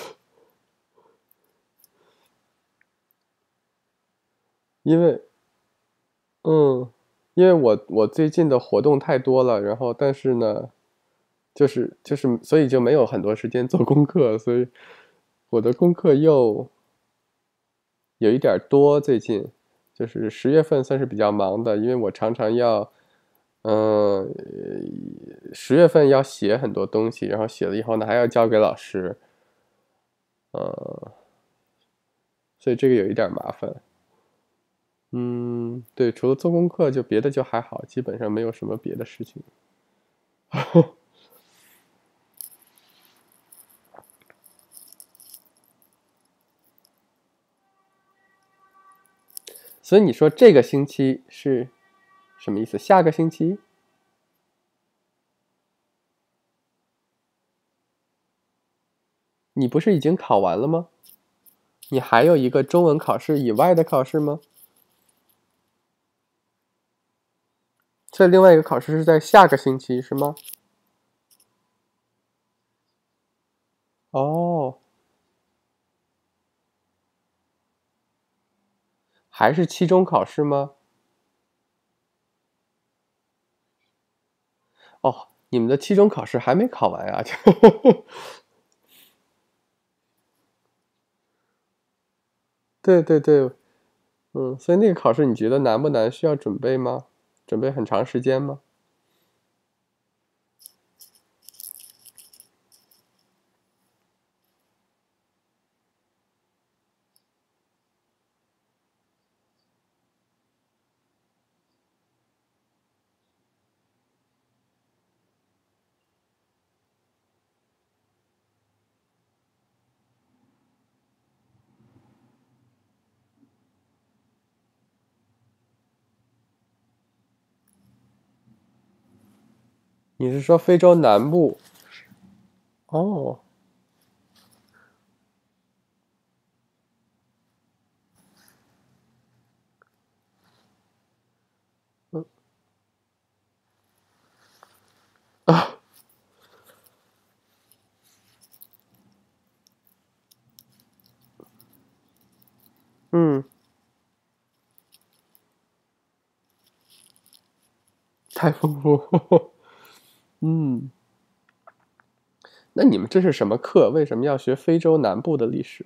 因为嗯，因为我最近的活动太多了，然后但是呢，所以就没有很多时间做功课，所以我的功课又有一点儿多，最近就是10月份算是比较忙的，因为我常常要，嗯，10月份要写很多东西，然后写了以后呢还要交给老师，呃，所以这个有一点儿麻烦。对，除了做功课，就别的就还好，基本上没有什么别的事情。所以你说这个星期是什么意思？下个星期你不是已经考完了吗？你还有一个中文考试以外的考试吗？这另外一个考试是在下个星期是吗？哦，还是期中考试吗？哦，你们的期中考试还没考完啊？对对对，所以那个考试你觉得难不难？需要准备吗？准备很长时间吗？你是说非洲南部？哦，嗯啊，嗯，太丰富。嗯，那你们这是什么课？为什么要学非洲南部的历史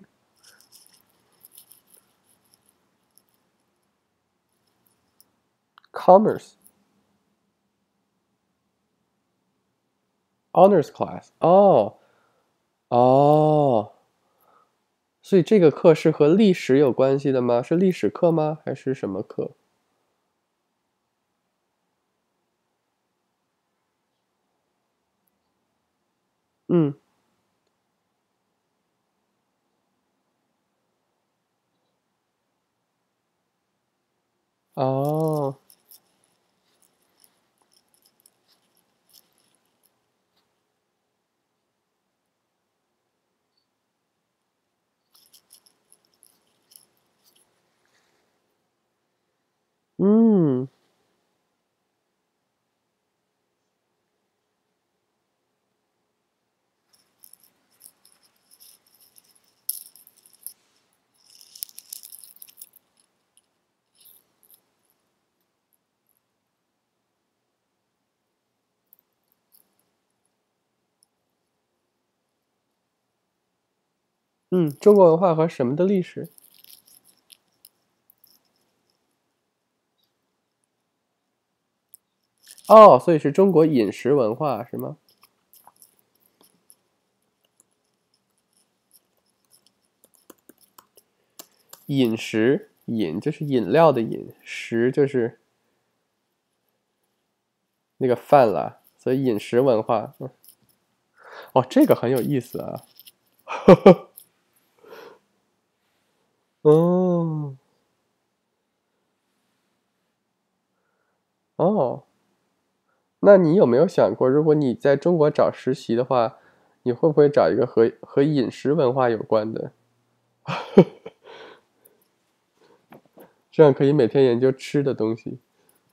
？Commerce honors class。哦哦，所以这个课是和历史有关系的吗？是历史课吗？还是什么课？嗯，哦， 中国文化和什么的历史？哦，所以是中国饮食文化是吗？饮食，饮就是饮料的饮，食就是那个饭了，所以饮食文化。哦，这个很有意思啊。哦哦，那你有没有想过，如果你在中国找实习的话，你会不会找一个和饮食文化有关的？这样可以每天研究吃的东西。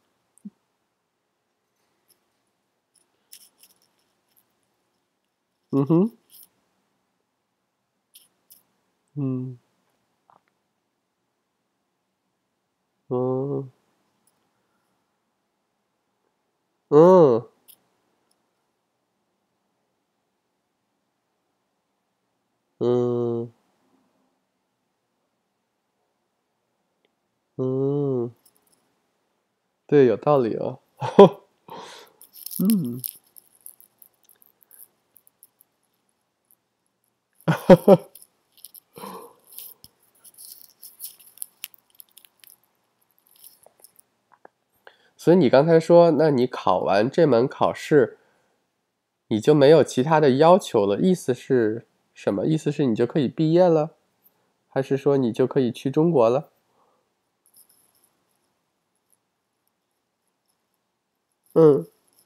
嗯哼，嗯嗯嗯嗯嗯，对，有道理哦。嗯，所以你刚才说，那你考完这门考试，你就没有其他的要求了，意思是什么？意思是你就可以毕业了，还是说你就可以去中国了？嗯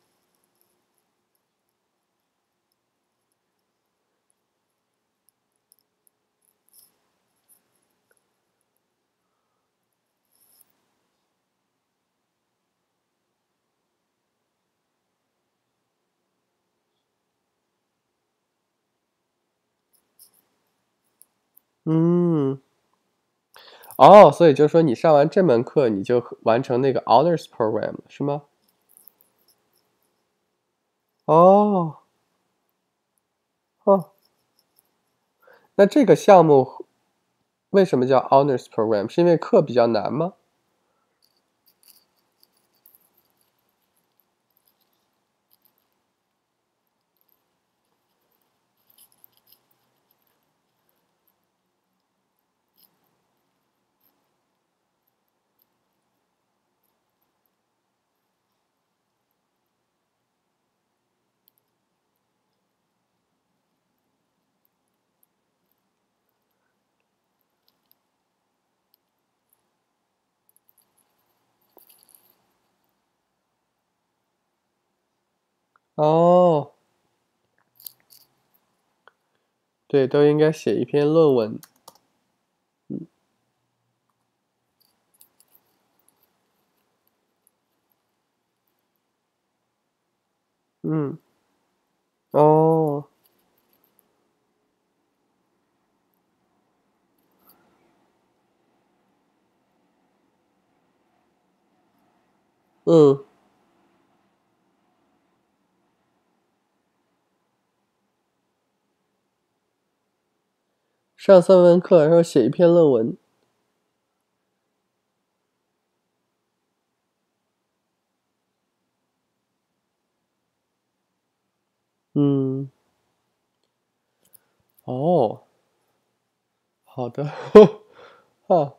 嗯，哦，所以就是说你上完这门课，你就完成那个 honors program 了，是吗？哦哦，那这个项目为什么叫 honors program？是因为课比较难吗？哦，对，都应该写一篇论文。嗯，哦，嗯，上3门课，然后写一篇论文。嗯，哦，好的，啊，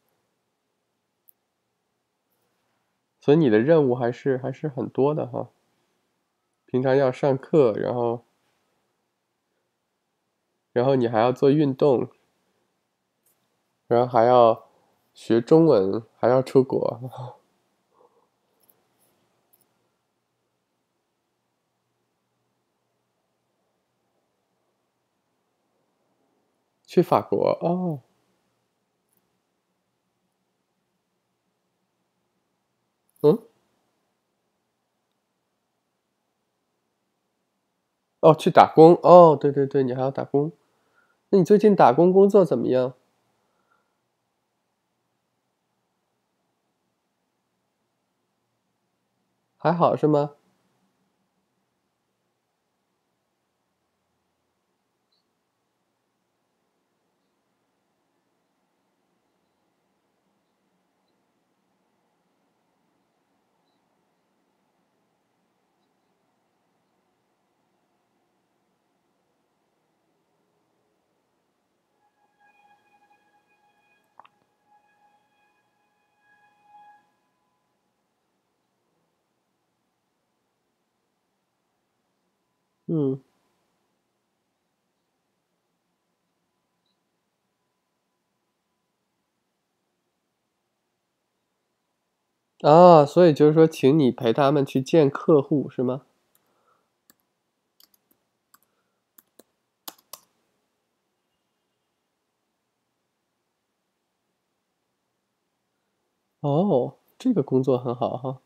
所以你的任务还是很多的哈，平常要上课，然后你还要做运动，然后还要学中文，还要出国，去法国哦，嗯，哦，去打工哦，对对对，你还要打工。那你最近打工工作怎么样？还好是吗？ 嗯。啊，所以就是说，请你陪他们去见客户，是吗？哦，这个工作很好哈。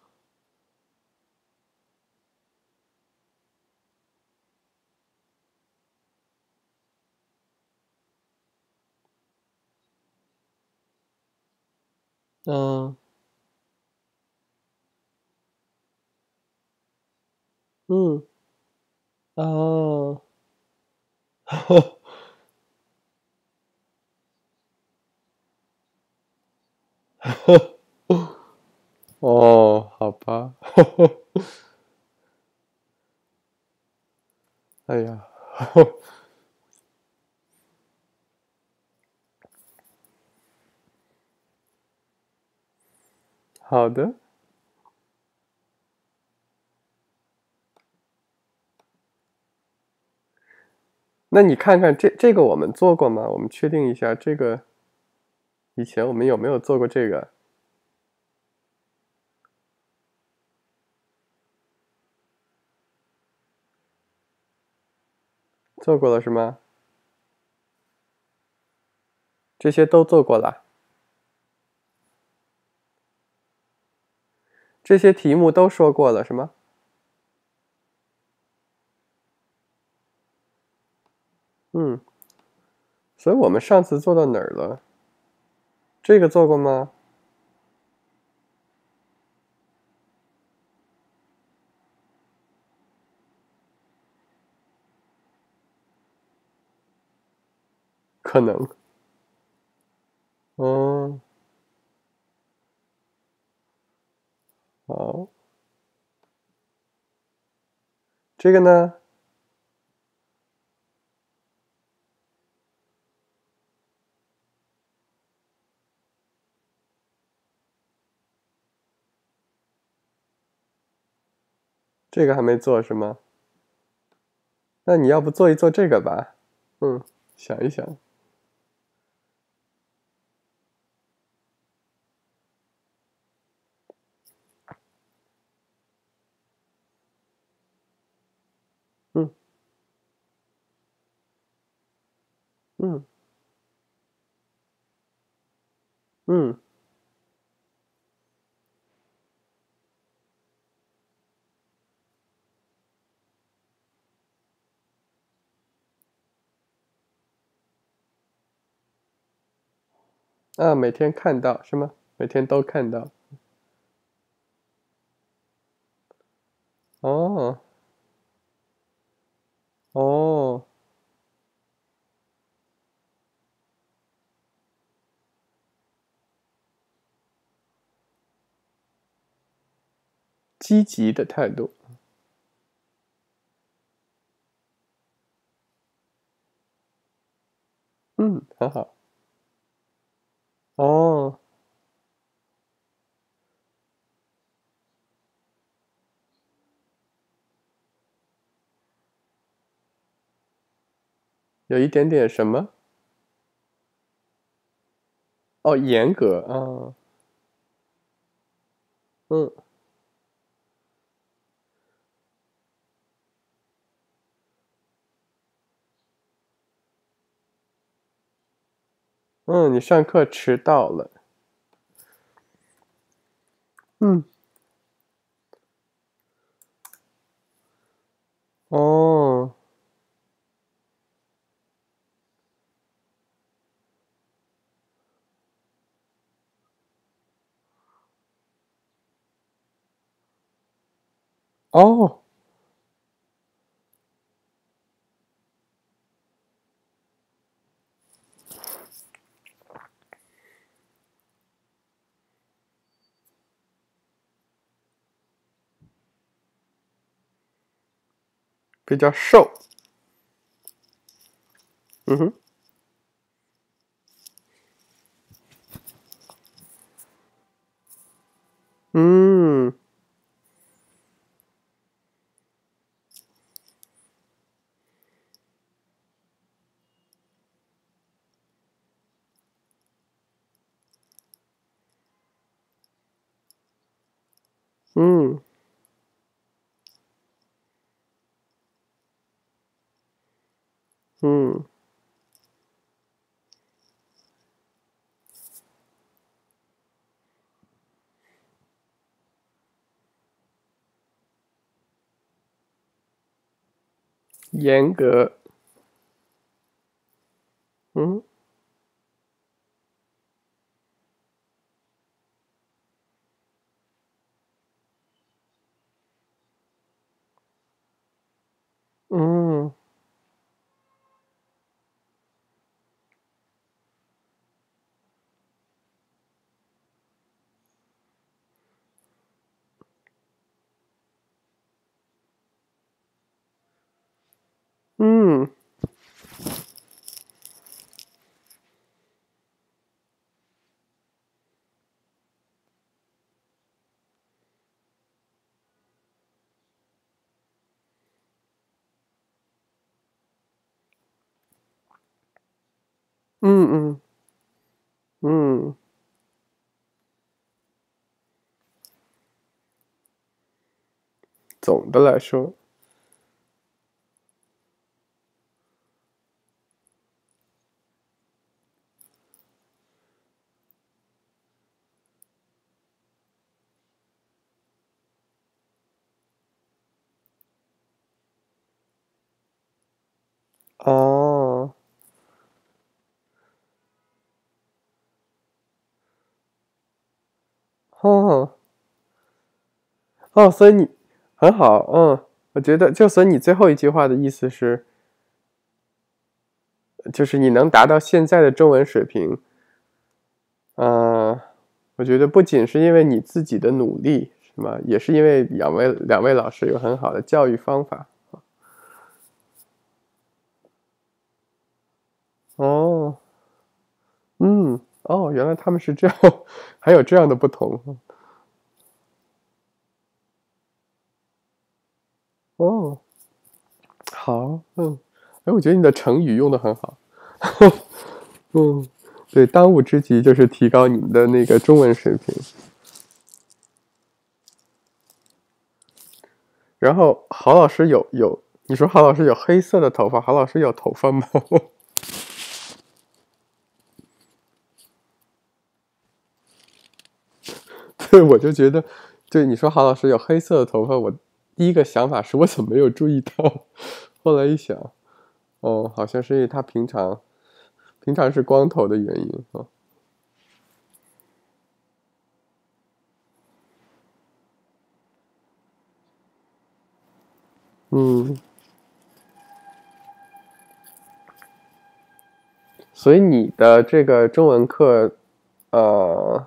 嗯。嗯。哦。哦，好吧。哎呀。好的。那你看看这个我们做过吗？我们确定一下，这个以前我们有没有做过这个？做过了是吗？这些都做过了，这些题目都说过了是吗？嗯。所以我们上次做到哪儿了？这个做过吗？可能。哦。好。这个呢？这个还没做是吗？那你要不做一做这个吧？嗯，想一想。嗯。嗯。嗯。啊，每天看到是吗？每天都看到。哦。哦。积极的态度。嗯，很好。哦。有一点点什么？哦，严格啊。嗯。嗯，你上课迟到了。嗯。哦。哦，比较瘦。嗯哼。嗯。 嗯嗯，严格。嗯嗯嗯嗯嗯嗯，总的来说。哦哦哦，所以你很好。我觉得，所以你最后一句话的意思是，就是你能达到现在的中文水平。呃，我觉得不仅是因为你自己的努力，是吗？也是因为两位老师有很好的教育方法。哦，原来他们是这样，还有这样的不同。哦，好。哎，我觉得你的成语用的很好。嗯，对，当务之急就是提高你们的那个中文水平。然后郝老师你说郝老师有黑色的头发，郝老师有头发吗？对，我就觉得，对你说郝老师有黑色的头发，我第一个想法是我怎么没有注意到？后来一想，哦，好像是因为他平常是光头的原因啊。嗯，所以你的这个中文课，呃，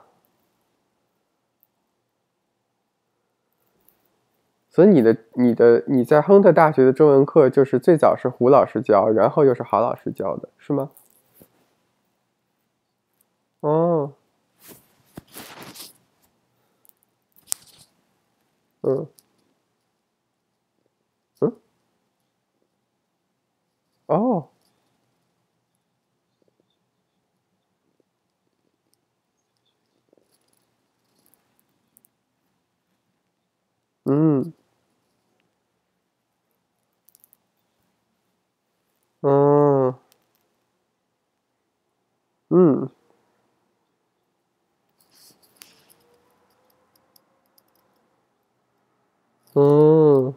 所以你在亨特大学的中文课就是最早是胡老师教，然后又是郝老师教的，是吗？哦，嗯嗯，哦，嗯嗯嗯嗯，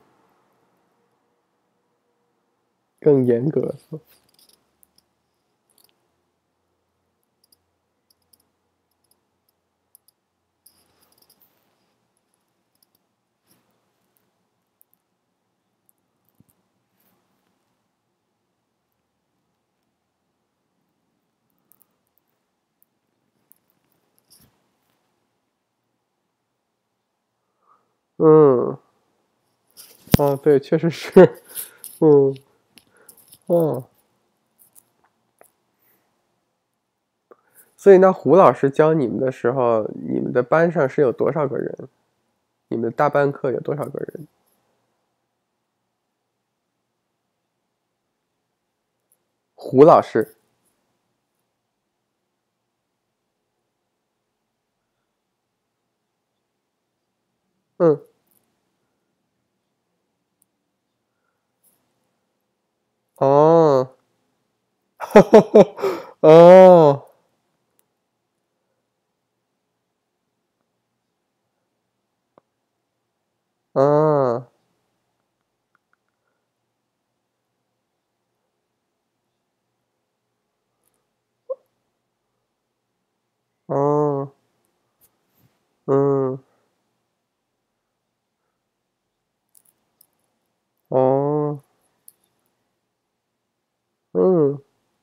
更严格。嗯，对，确实是。嗯哦，所以那胡老师教你们的时候，你们的班上是有多少个人？你们的大班课有多少个人？胡老师。 嗯，哦，哦，哦，哦，嗯，哦，嗯，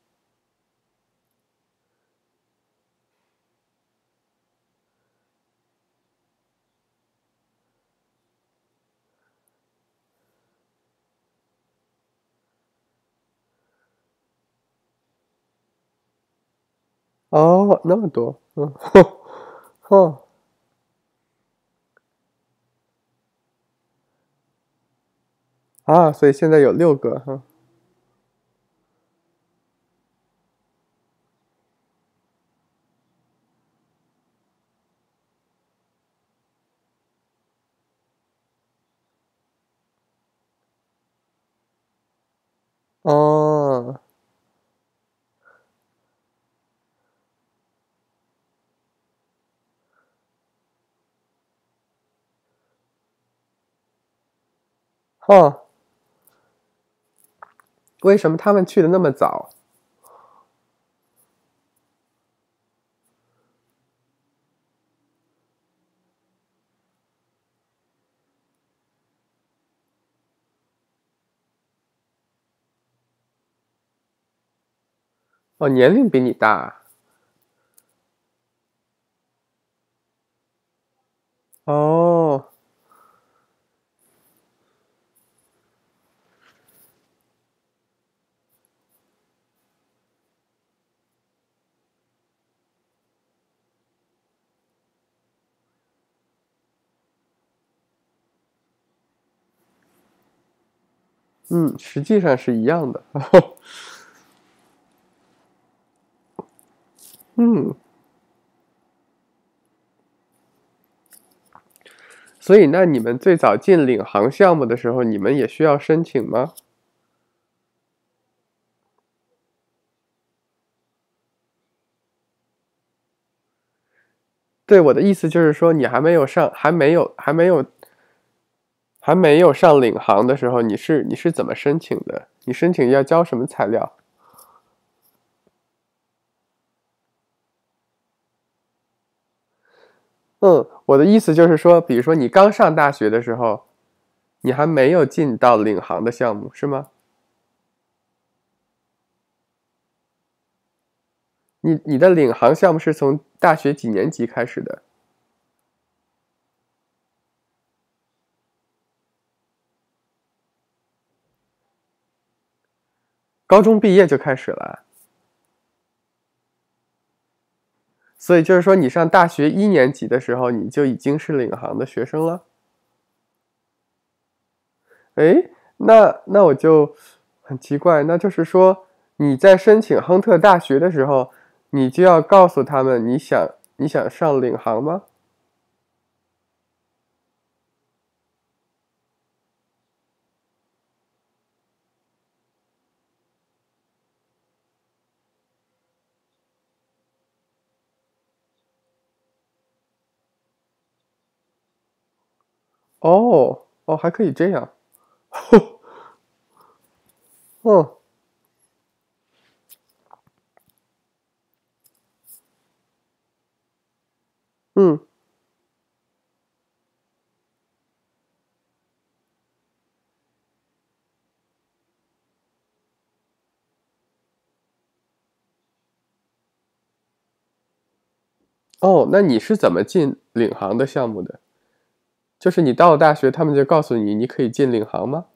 哦，那么多，嗯，哦，啊，所以现在有6个，哈，哦，哦，为什么他们去的那么早？哦，年龄比你大，哦，嗯，实际上是一样的，嗯，所以那你们最早进领航项目的时候，你们也需要申请吗？对，我的意思就是说，你还没有上领航的时候，你是怎么申请的？你申请要交什么材料？嗯，我的意思就是说，比如说你刚上大学的时候，你还没有进到领航的项目，是吗？你的领航项目是从大学几年级开始的？高中毕业就开始了，所以就是说你上大学1年级的时候，你就已经是领航的学生了。诶，那我就很奇怪，那就是说你在申请亨特大学的时候，你就要告诉他们你想上领航吗？哦哦，还可以这样，哦，嗯，哦，那你是怎么进领航的项目的？就是你到了大学，他们就告诉你你可以进领航吗？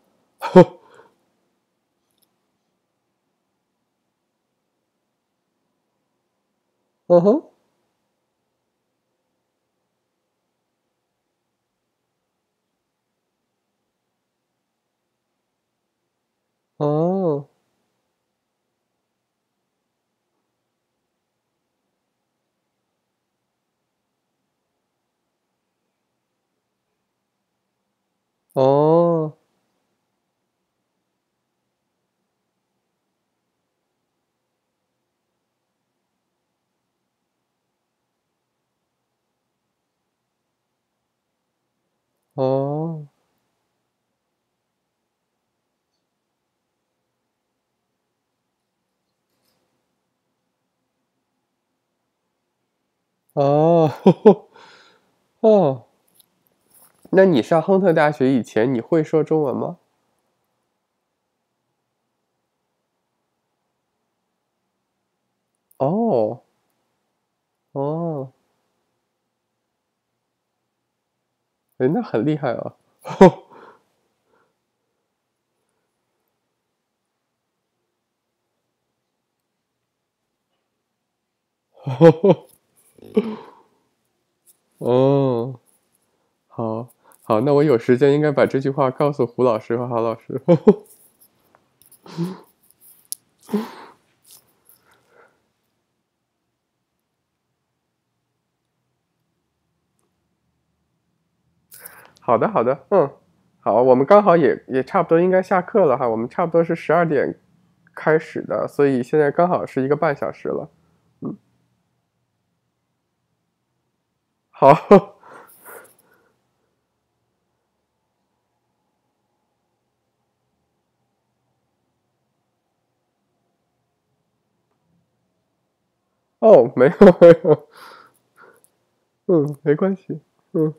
嗯哼，哦， 哦，哦，那你上亨特大学以前，你会说中文吗？哦，哦，哎，那很厉害啊！哦，好，好，那我有时间应该把这句话告诉胡老师和郝老师。好的，好的，好，我们刚好也差不多应该下课了哈，我们差不多是12点开始的，所以现在刚好是1个半小时了。好，哦，没有没有，没关系，嗯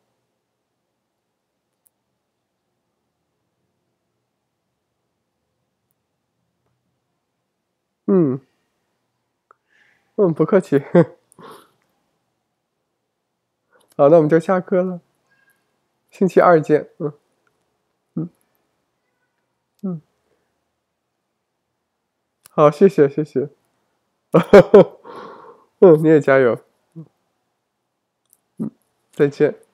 嗯不客气。好，那我们就下课了，星期二见。嗯嗯，好，谢谢谢谢。你也加油，再见。